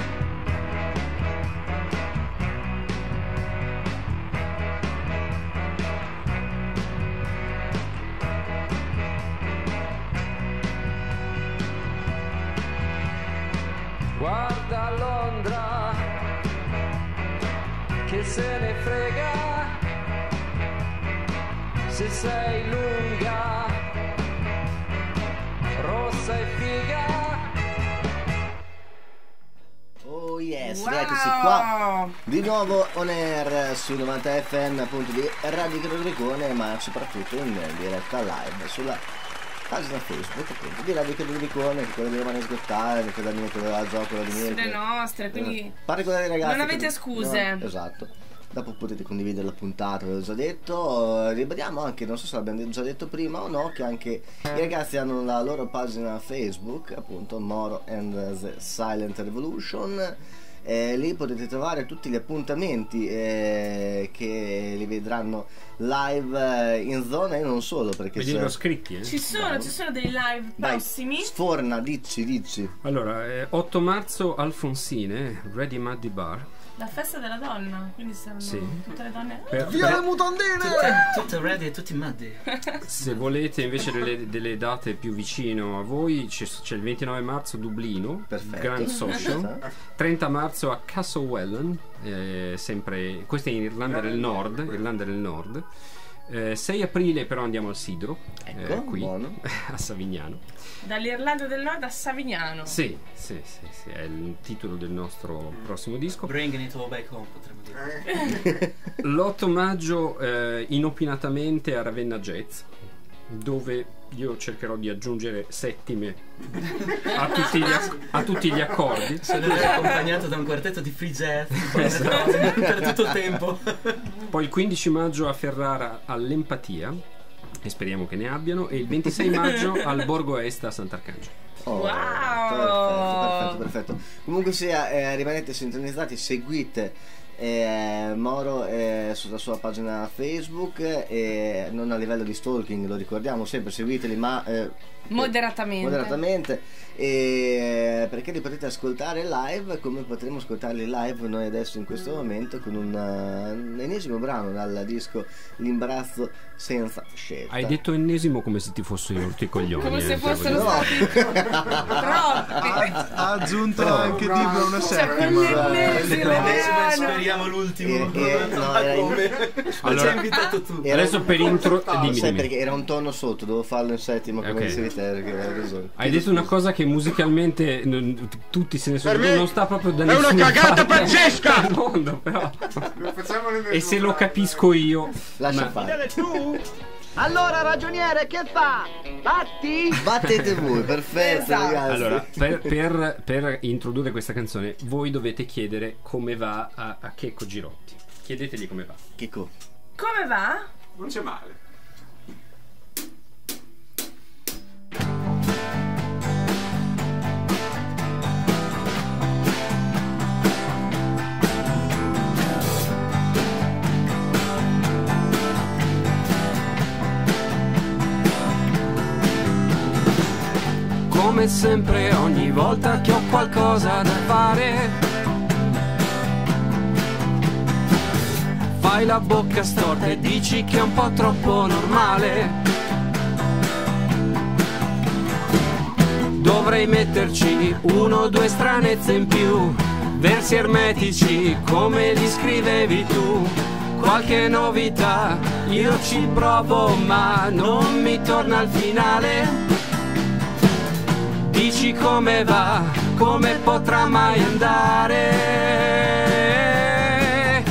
Guarda Londra, che se ne frega se sei lunga, rossa e figa. Oh yes, Wow. rieccoci qua di nuovo on air su novanta F M appunto di Radio Chirurgicone, ma soprattutto in diretta live sulla pagina Facebook appunto di Radio Chirurgicone, che quella di Romani Sgottare, quella di quella a gioco, quella di Sulle Mirko. nostre, quindi Pare quella dei ragazzi. non avete che- scuse. no, esatto. dopo potete condividere la puntata, ve l'ho già detto. Eh, ribadiamo anche, non so se l'abbiamo già detto prima o no, che anche i ragazzi hanno la loro pagina Facebook, appunto Moro and the Silent Revolution. Eh, lì potete trovare tutti gli appuntamenti eh, che li vedranno live eh, in zona e non solo, perché Ve li c'è... ho scritti, eh? Ci sono, ci sono dei live Dai, prossimi. sforna, dici, dici. Allora, eh, otto marzo Alfonsine, Ready Muddy Bar. La festa della donna, quindi saranno Sì. tutte le donne. Per- Via per- le mutandine! Tutte, tutte ready e tutti muddy. Se volete invece delle, delle date più vicino a voi, c'è, c'è il ventinove marzo Dublino, Perfetto. Grand Social, trenta marzo a Castlewellan, eh, sempre, questo è in Irlanda del Nord, Irlanda del Nord. Eh, sei aprile però andiamo al Sidro, Ecco, eh, qui buono. a Savignano. Dall'Irlanda del Nord a Savignano. Sì, sì, sì, sì, è il titolo del nostro prossimo disco. Bringing it all back home, potremmo dire. L'otto maggio eh, inopinatamente a Ravenna Jazz, dove io cercherò di aggiungere settime a tutti gli, acc- a tutti gli accordi. Sono accompagnato da un quartetto di free jazz per tutto il tempo. Poi il quindici maggio a Ferrara all'Empatia, e speriamo che ne abbiano, e il ventisei maggio al Borgo Est a Sant'Arcangelo. Oh, Wow! perfetto, perfetto, perfetto. Comunque sia, eh, rimanete sintonizzati, seguite eh, Moro eh, sulla sua pagina Facebook, eh, non a livello di stalking, lo ricordiamo sempre, seguiteli, ma eh, Moderatamente. moderatamente, e perché li potete ascoltare live come potremo ascoltarli live noi adesso in questo momento con un, uh, un ennesimo brano dal disco L'imbarazzo senza scelta. Hai detto ennesimo come se ti fossero rotto i coglioni. Come se eh, fossero cioè, stati Ha, troppi. ha aggiunto anche Dibra una Cioè, settima. quell'ennesimo L'ennesimo, brano. speriamo l'ultimo. E- e- no, Ma era in- come? Ma Allora- ci hai invitato tu. Era- Adesso per intro... Dimmi, Sai dimmi. perché era un tono sotto, dovevo farlo in settimo come Ok. dicevi te, perché hai ragione. Hai detto una cosa che musicalmente non- tutti se ne sono Per me non sta proprio da è una nessuna cagata parte pazzesca! al mondo, però. Facciamo le E se lo capisco io, Lascia ma- fare. Allora, ragioniere, che fa? Batti? Battete voi, perfetto Esatto. ragazzi. Allora, per, per- per introdurre questa canzone, voi dovete chiedere come va a, a Checco Girotti. Chiedetegli come va. Chicco. Come va? Non c'è male. Come sempre ogni volta che ho qualcosa da fare, fai la bocca storta e dici che è un po' troppo normale. Dovrei metterci uno o due stranezze in più, versi ermetici come li scrivevi tu. Qualche novità io ci provo ma non mi torna al finale. Dici come va, come potrà mai andare?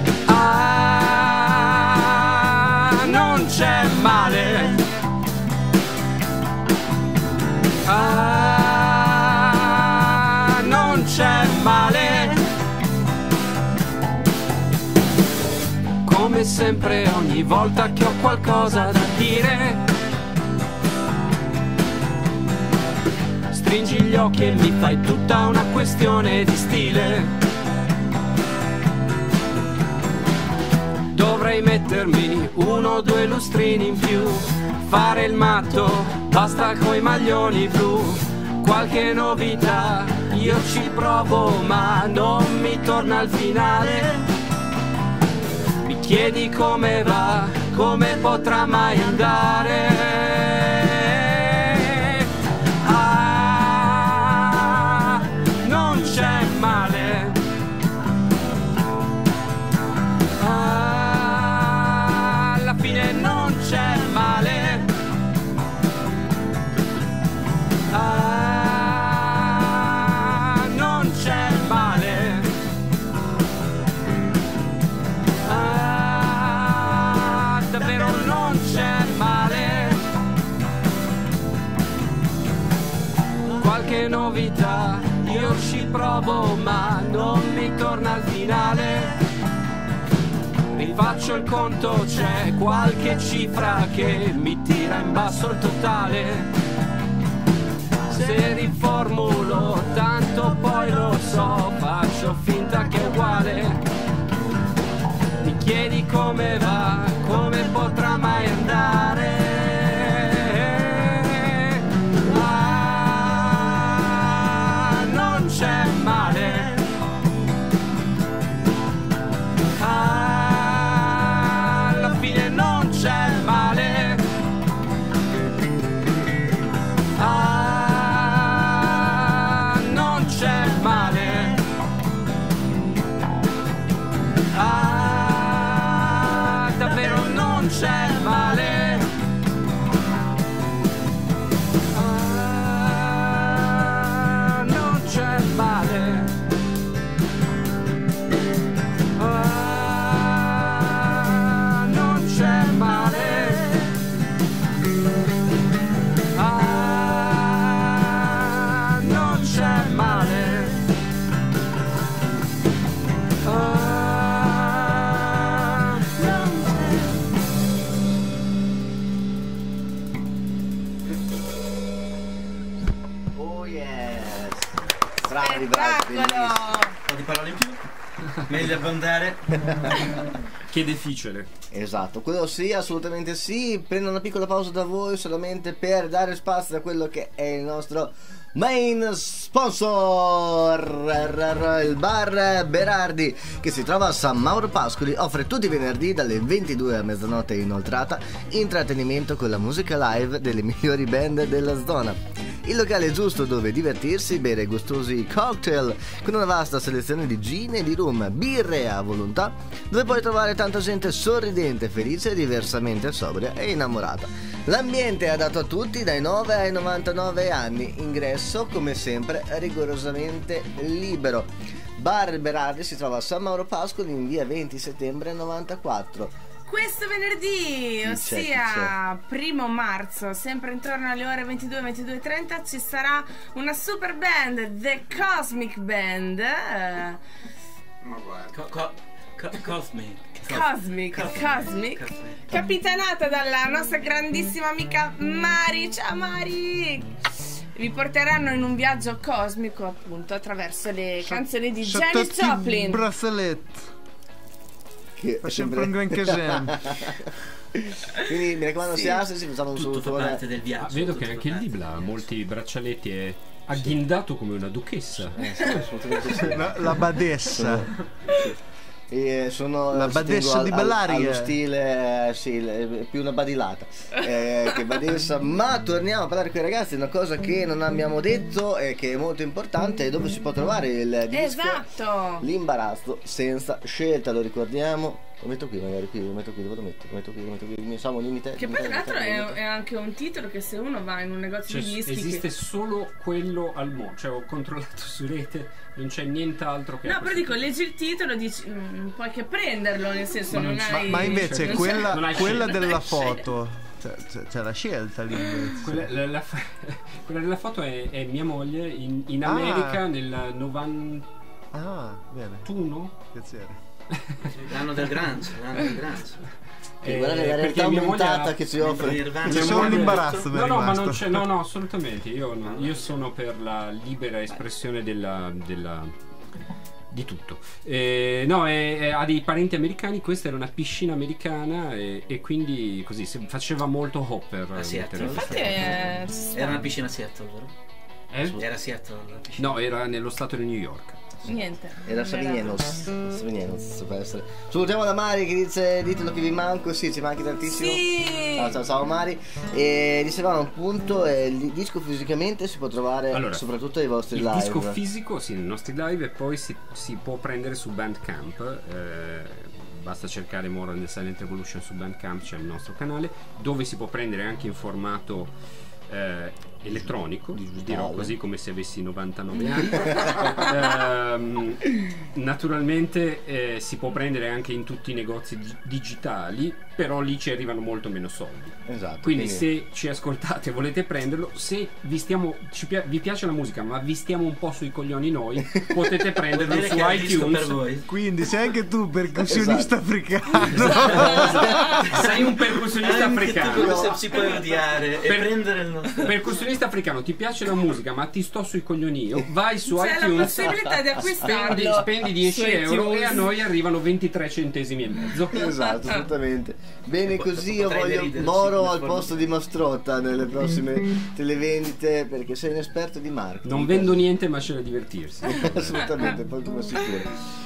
Ah, non c'è male. Ah, non c'è male. Come sempre ogni volta che ho qualcosa da dire, stringi gli occhi e mi fai tutta una questione di stile. Dovrei mettermi uno o due lustrini in più, fare il matto, basta coi maglioni blu. Qualche novità io ci provo ma non mi torna al finale. Mi chiedi come va, come potrà mai andare? Ah, non c'è male. Ah, alla fine non c'è male. Ah, non c'è male. Ah, davvero non c'è male. Qualche novità io ci provo ma non mi torna al finale. rifaccio il conto, c'è qualche cifra che mi tira in basso il totale. Se riformulo tanto poi lo so, faccio finta che è uguale. Mi chiedi come va, come potrà mai andare. Ah, non c'è male. Ah, alla fine non c'è male. Ah, non c'è male. Ah, davvero non c'è male. Ah, non c'è male. Ah, non c'è male. Ah, non c'è male. Ah, non Oh yes. Bravi, bravi, bellissimo. Un po' di parole in più. Meglio abbondare. Che difficile. Esatto, quello sì, assolutamente sì. Prendo una piccola pausa da voi solamente per dare spazio a quello che è il nostro main sponsor, il bar Berardi, che si trova a San Mauro Pascoli. Offre tutti i venerdì dalle ventidue a mezzanotte inoltrata intrattenimento con la musica live delle migliori band della zona. Il locale giusto dove divertirsi, bere gustosi cocktail con una vasta selezione di gin e di rum, birre a volontà, dove puoi trovare tanta gente sorridente, felice, diversamente sobria e innamorata. L'ambiente è adatto a tutti dai nove ai novantanove anni, ingresso come sempre rigorosamente libero. Bar Berardi si trova a San Mauro Pascoli in via venti settembre novantaquattro. Questo venerdì, Chi c'è, ossia primo marzo, sempre intorno alle ore ventidue ventidue e trenta, ci sarà una super band, The Cosmic Band. eh, Ma guarda. Co- co- co- Cosmic. Cosmic, Cosmic, capitanata dalla nostra grandissima amica Mari. Ciao Mari! Vi porteranno in un viaggio cosmico, appunto, attraverso le canzoni di Janis Joplin. Braccialetto. Che Fa sempre un gran casino. Quindi mi raccomando, Sì. si alza e si facciamo un Tutto fa salutone. parte del viaggio. Ah, vedo tutto che anche fa il Dibla ha molti braccialetti e agghindato come una duchessa. Eh, sì, assolutamente sì. La, la badessa. E sono La ci badessa tengo di al- al- Bellaria. allo stile, eh, sì, le- più una badilata eh, che badessa. Ma torniamo a parlare con i ragazzi. Una cosa che non abbiamo detto e che è molto importante è dove si può trovare il disco. Esatto! L'imbarazzo senza scelta, lo ricordiamo. Lo metto qui, magari qui, lo metto qui, dove lo metto? Lo metto qui, lo metto qui. Mi siamo limite. Che poi tra l'altro è, è anche un titolo che se uno va in un negozio Cioè, di dischi esiste che... solo quello al mondo. Cioè, ho controllato su rete, non c'è nient'altro che. No, però dico, leggi il titolo e dici mm, puoi che prenderlo, nel senso Ma non, non c'è- hai... Ma invece non c'è- quella, non hai quella scelta. della Non hai foto, c'è, c'è- c'è la scelta lì invece. Quella, la- la fa- quella della foto è, è mia moglie in, in Ah. America nel novantuno. Ah, bene, piacere. L'anno del grunge, l'anno del grunge. Che guarda la perché realtà mia moglie aumentata ha- che ci offre. Nirvana. C'è mia solo moglie- l'imbarazzo, mi è No, no, ma rimasto. non c'è, no, no, assolutamente. Io, non- io sono per la libera espressione della, della- di tutto. Eh, no, è- è- ha dei parenti americani. Questa era una piscina americana e, e quindi così se- faceva molto hopper. Ah, sì, mettere- Infatti è... ci sta. Era una piscina a Seattle, vero? Eh? Era a Seattle la piscina. No, era nello stato di New York. Niente. Era non Savignenos. Savignenos, per essere. Salutiamo la Mari che dice ditelo che vi manco, sì, ci manchi tantissimo. Sì! Ciao, ciao, ciao Mari. E dicevamo appunto eh, il disco fisicamente si può trovare Allora, soprattutto ai vostri Il live. disco fisico, sì, nei nostri live e poi si, si può prendere su Bandcamp. eh, basta cercare More on the Silent Revolution su Bandcamp, c'è il nostro canale, dove si può prendere anche in formato eh, elettronico, dirò Digitale. così come se avessi novantanove anni. Ehm, naturalmente eh, si può prendere anche in tutti i negozi di- digitali, però lì ci arrivano molto meno soldi. Esatto. Quindi se ci ascoltate e volete prenderlo, se vi stiamo ci pia- vi piace la musica ma vi stiamo un po' sui coglioni noi, potete prenderlo Vuol dire su che è il disco per iTunes. voi. Quindi sei anche tu percussionista africano. Sei un percussionista Anche tu africano. come se si può odiare e Per- prendere il nostro. Percussionista africano, ti piace la musica ma ti sto sui coglioni io, vai su C'è la iTunes, possibilità di spendi, acquistarlo. spendi dieci su euro iTunes. e a noi arrivano ventitré centesimi e mezzo. Esatto, assolutamente. Bene, così io Potrei voglio deridere, Moro sì, al per posto di Mastrotta nelle prossime televendite, perché sei un esperto di marketing. Non vendo niente ma c'è da divertirsi. Assolutamente, poco ma sicuro.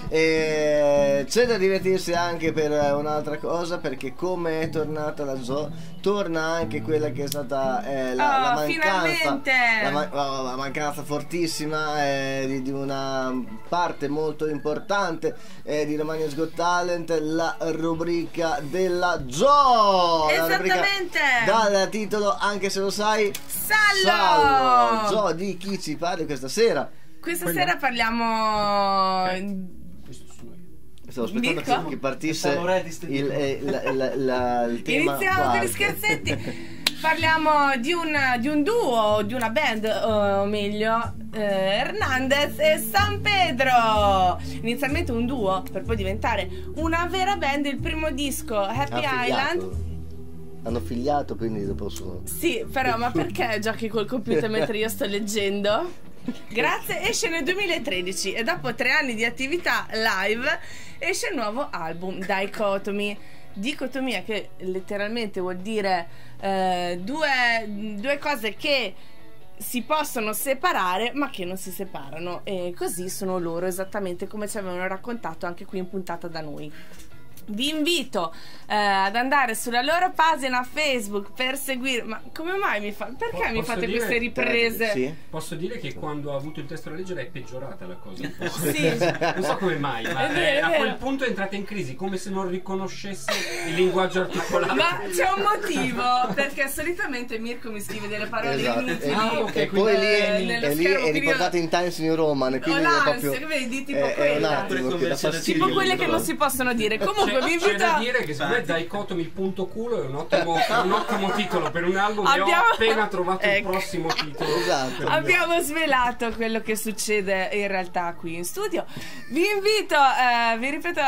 E c'è da divertirsi anche per un'altra cosa, perché come è tornata la Zoo, torna anche quella che è stata eh, la, Oh, la mancanza, finalmente! la, ma- oh, la mancanza fortissima eh, di, di una parte molto importante eh, di Romania's Got Talent, la rubrica della Zoo. La rubrica Esattamente! dal titolo, anche se lo sai, Sallo! Sallo. Zoo, di chi ci parli questa sera? Questa Quello. sera parliamo Questo sono io. Stavo aspettando Mirko? che, che partisse Stavo re di ste- il, eh, la- la- la- il tema. Iniziamo con quarto. gli scherzetti. Parliamo di un, di un duo, di una band, o meglio, eh, Hernandez e San Pedro. Inizialmente un duo, per poi diventare una vera band. Il primo disco, Happy Ha Island. figliato. Hanno figliato, quindi lo possono. Sì, però, ma perché giochi col computer mentre io sto leggendo? Grazie, esce nel duemilatredici e dopo tre anni di attività live esce il nuovo album, Dichotomy. Dicotomia, che letteralmente vuol dire eh, due, due cose che si possono separare ma che non si separano, e così sono loro, esattamente come ci avevano raccontato anche qui in puntata da noi. Vi invito eh, ad andare sulla loro pagina Facebook per seguire. Ma come mai mi fa? Perché Po- mi posso fate dire- queste riprese? Sì. Posso dire che quando ho avuto il testo da leggere è peggiorata la cosa un po'. Sì. Non so come mai, ma È vero, eh, è a vero. quel punto è entrata in crisi, come se non riconoscesse il linguaggio articolato. Ma c'è un motivo, perché solitamente Mirko mi scrive delle parole Esatto. inutili. Ah, ok, E quindi poi lì, eh, nello e lì schermo, è quindi riportato io- in Times New Roman, Ho quindi è l'ansia, proprio vedi, tipo è, è un quella. attimo che dà Conversione fastidio. Tipo quelle che non si possono dire. Comunque C'è, vi c'è invito da a... dire che secondo me Dichotomy punto culo è un ottimo, un ottimo titolo per un album e ho Abbiamo- appena trovato Ecco. il prossimo titolo. Esatto. Abbiamo svelato quello che succede in realtà qui in studio. Vi invito, eh, vi ripeto,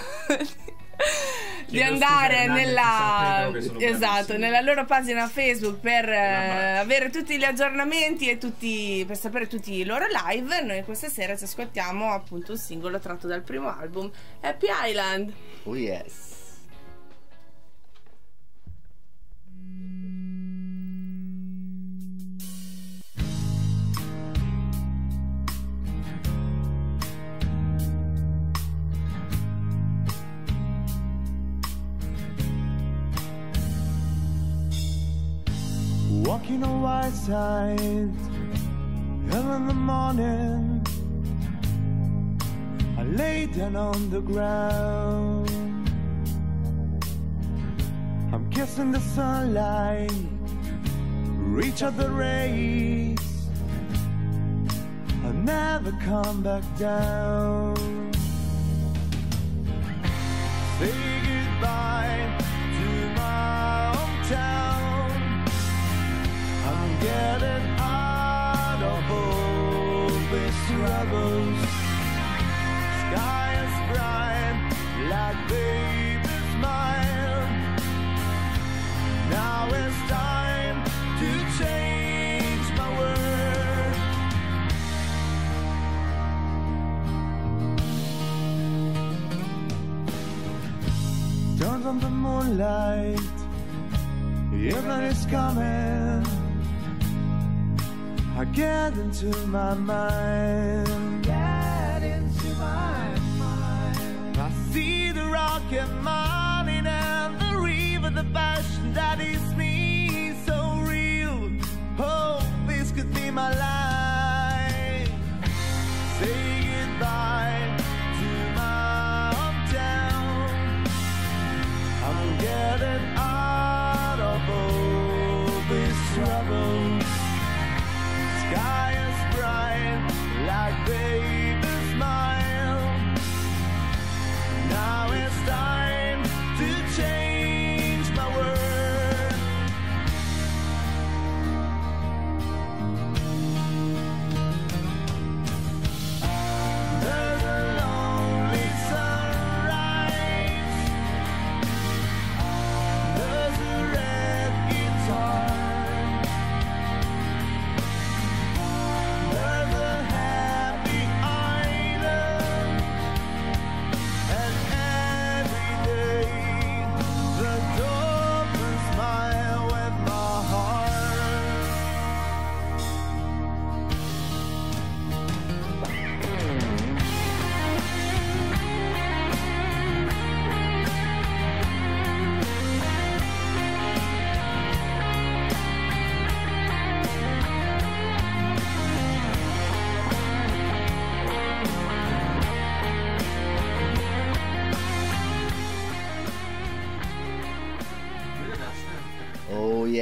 di Chiedo andare scusa, Hernandez nella e San Pedro, che sono esatto, bravissimi. nella loro pagina Facebook per eh, abbraccio. avere tutti gli aggiornamenti e tutti per sapere tutti i loro live. Noi questa sera ci ascoltiamo appunto un singolo tratto dal primo album, Happy Island. Oh yes. Walking on white side, early in the morning, I lay down on the ground. I'm kissing the sunlight, reach out the rays, I'll never come back down. Say goodbye to my hometown. I'm getting out of all these struggles. Sky is bright like baby smile. Now it's time to change my world. Turns on the moonlight, evening is coming. I get into my mind. Get into my mind. I see the rocket morning and the river, the passion that is me, so real. Oh, this could be my life. Say goodbye to my hometown. I'm getting out of all these troubles.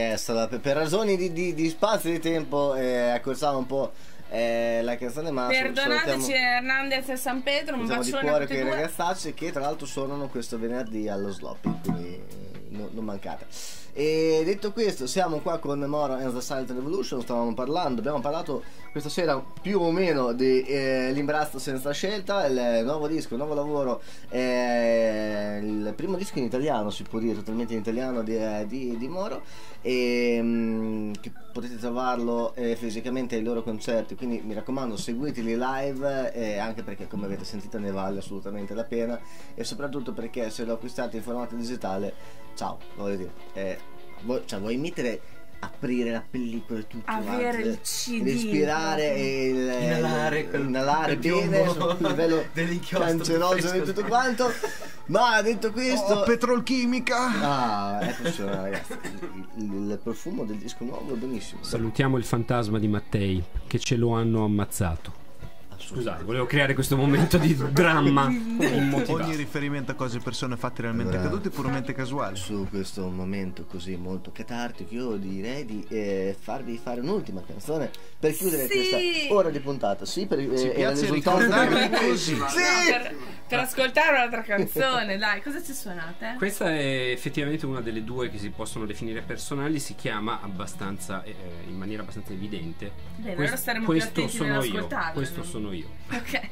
Eh, stava- per, per ragioni di, di, di spazio e di tempo eh, accorciamo un po' eh, la canzone, ma Perdonateci salutiamo- Hernandez e San Pedro, un salutiamo di bacione a cuore tutti e che i due. ragazzacci che tra l'altro suonano questo venerdì allo Sloppy, quindi eh, no- non mancate. E detto questo, siamo qua con Moro and the Silent Revolution. Stavamo parlando, abbiamo parlato questa sera più o meno di eh, L'imbarazzo senza scelta, il nuovo disco, il nuovo lavoro, eh, il primo disco in italiano, si può dire, totalmente in italiano di, eh, di, di Moro, e mh, che potete trovarlo eh, fisicamente ai loro concerti, quindi mi raccomando seguiteli live, eh, anche perché come avete sentito ne vale assolutamente la pena, e soprattutto perché se lo acquistate in formato digitale, ciao, voglio dire, eh, vuoi, cioè, vuoi mettere, aprire la pellicola e tutto, Avere quanto, il C D, respirare proprio. e il, Inalare quel- inalare quel piombo bene sul livello dell'inchiostro cancerogeno fresco. e tutto quanto. Ma detto questo, Oh, petrolchimica! ah, ecco, funziona, ragazzi, il, il- il profumo del disco nuovo è benissimo. Salutiamo il fantasma di Mattei, che ce lo hanno ammazzato. Scusate, volevo creare questo momento di dramma immotivato. Ogni riferimento a cose e persone fatte realmente Allora, accadute è puramente casuale. Su questo momento così molto catartico, io direi di eh, farvi fare un'ultima canzone per chiudere Sì. questa ora di puntata. Sì, per, eh, Ci era piace il risultato ricordarvi di- così. No, per, per ascoltare un'altra canzone, dai, cosa ci suonate? Questa è effettivamente una delle due che si possono definire personali, si chiama abbastanza eh, in maniera abbastanza evidente. Bene, Quest- allora staremo più questo attenti sono io, nell'ascoltarla. questo sono io. Ok.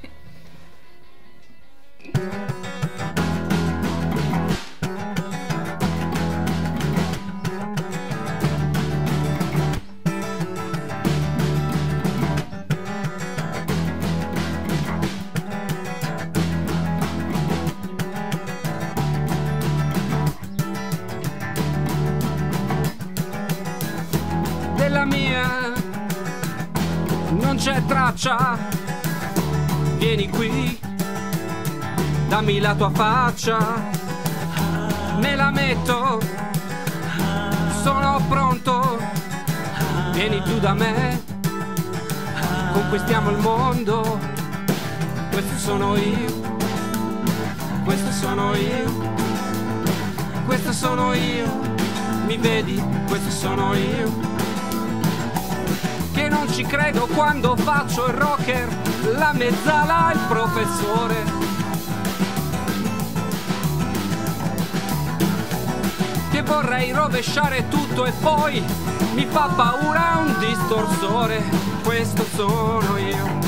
Della mia non c'è traccia, vieni qui, dammi la tua faccia, me la metto, sono pronto, vieni tu da me, conquistiamo il mondo, questo sono io, questo sono io, questo sono io, mi vedi, questo sono io. Che non ci credo quando faccio il rocker, la mezzala il professore. Che vorrei rovesciare tutto e poi mi fa paura un distorsore. Questo sono io.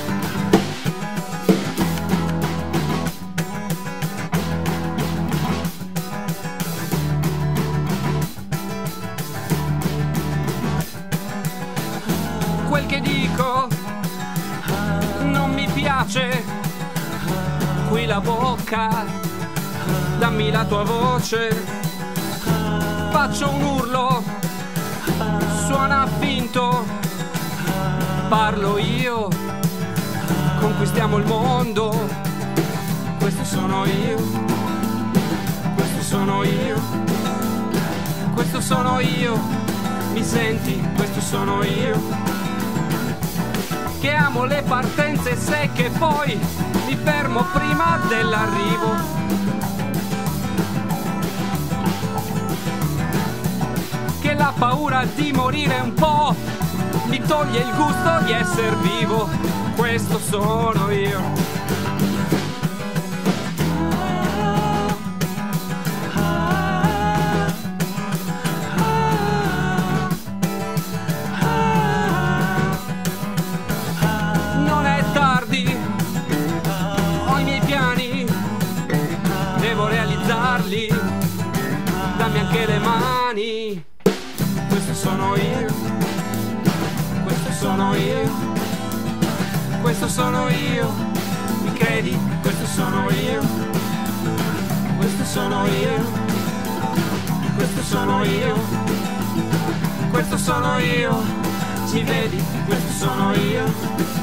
Quel che dico non mi piace, qui la bocca, dammi la tua voce, faccio un urlo, suona finto, parlo io, conquistiamo il mondo, questo sono io, questo sono io, questo sono io, mi senti, questo sono io. Che amo le partenze secche, poi mi fermo prima dell'arrivo. Che la paura di morire un po' mi toglie il gusto di essere vivo. Questo sono io. Dammi anche le mani, questo sono io, questo sono io, questo sono io, mi credi, questo sono io, questo sono io, questo sono io, questo sono io, ci vedi, questo sono io.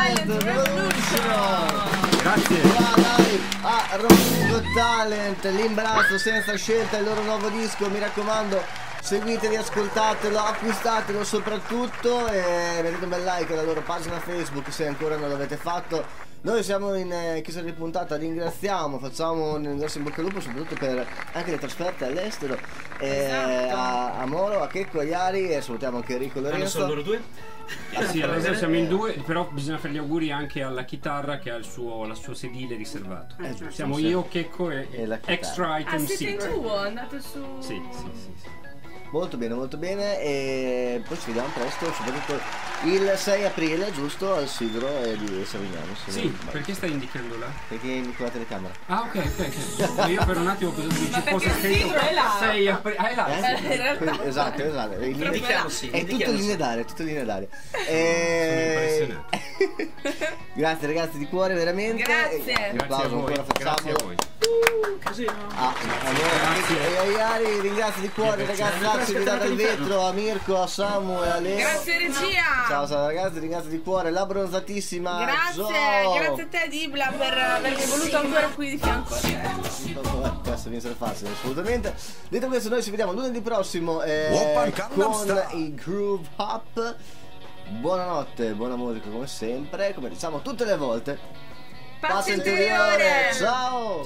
Talent Revolution. Grazie. Qua dai a Roma's Got Talent, l'imbarazzo senza scelta, il loro nuovo disco, mi raccomando, seguiteli, ascoltatelo, acquistatelo soprattutto e mettete un bel like alla loro pagina Facebook se ancora non l'avete fatto. Noi siamo in eh, chiusura di puntata, ringraziamo, facciamo un grosso in bocca al lupo soprattutto per anche le trasferte all'estero, eh, Esatto. a, a Moro, a Checco, a Iari, e salutiamo anche Enrico Hanno Lorenzo. solo loro due? Ah, sì, adesso siamo in due, però bisogna fare gli auguri anche alla chitarra che ha il suo, la suo sedile riservato. Eh, giusto, Siamo sì. io, Checco e, E la chitarra. Extra Ah, Item siete in Seat. duo, andate su. Sì, sì, sì, sì. Molto bene, molto bene, e poi ci vediamo presto, soprattutto il sei aprile, giusto, al Sidro eh, di Savignano. se Sì, non sbaglio. perché stai indicando là? Perché indico la telecamera. Ah, ok, ok, ok. Io per un attimo cosa ci Ma fosse perché il scritto Sidro è là? sei aprile. Ah, è là. Eh? Eh, in realtà- Esatto, esatto. È, in- Indichiamo sì, è tutto indichiamo linee sì. d'aria, tutto linee d'aria. Sono E... impressionato. Grazie ragazzi di cuore, veramente. Grazie. Un Grazie a applauso voi, ancora grazie a facciamo. voi. Casino. Ah, allora, e a Iari ringrazio di cuore ragazzi, grazie vi date il vetro, a Mirko, a Samu e a Leo. Grazie regia. Ciao, ciao ragazzi, ringrazio di cuore l'abbronzatissima Grazie, Gio. grazie a te Dibla per avermi voluto ancora qui di fianco a te. Questo viene facile, assolutamente. Detto questo, noi ci vediamo lunedì prossimo eh, Open Gangnam con Style. i Groove Hop. Buonanotte, buona musica come sempre, come diciamo tutte le volte. Pace interiore. Ciao!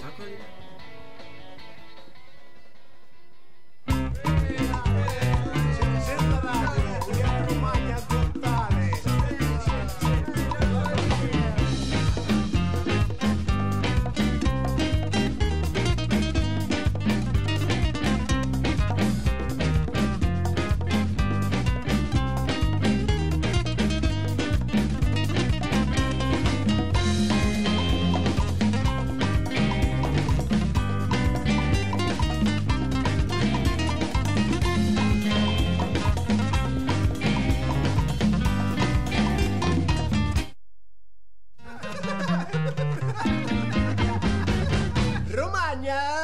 Romagna!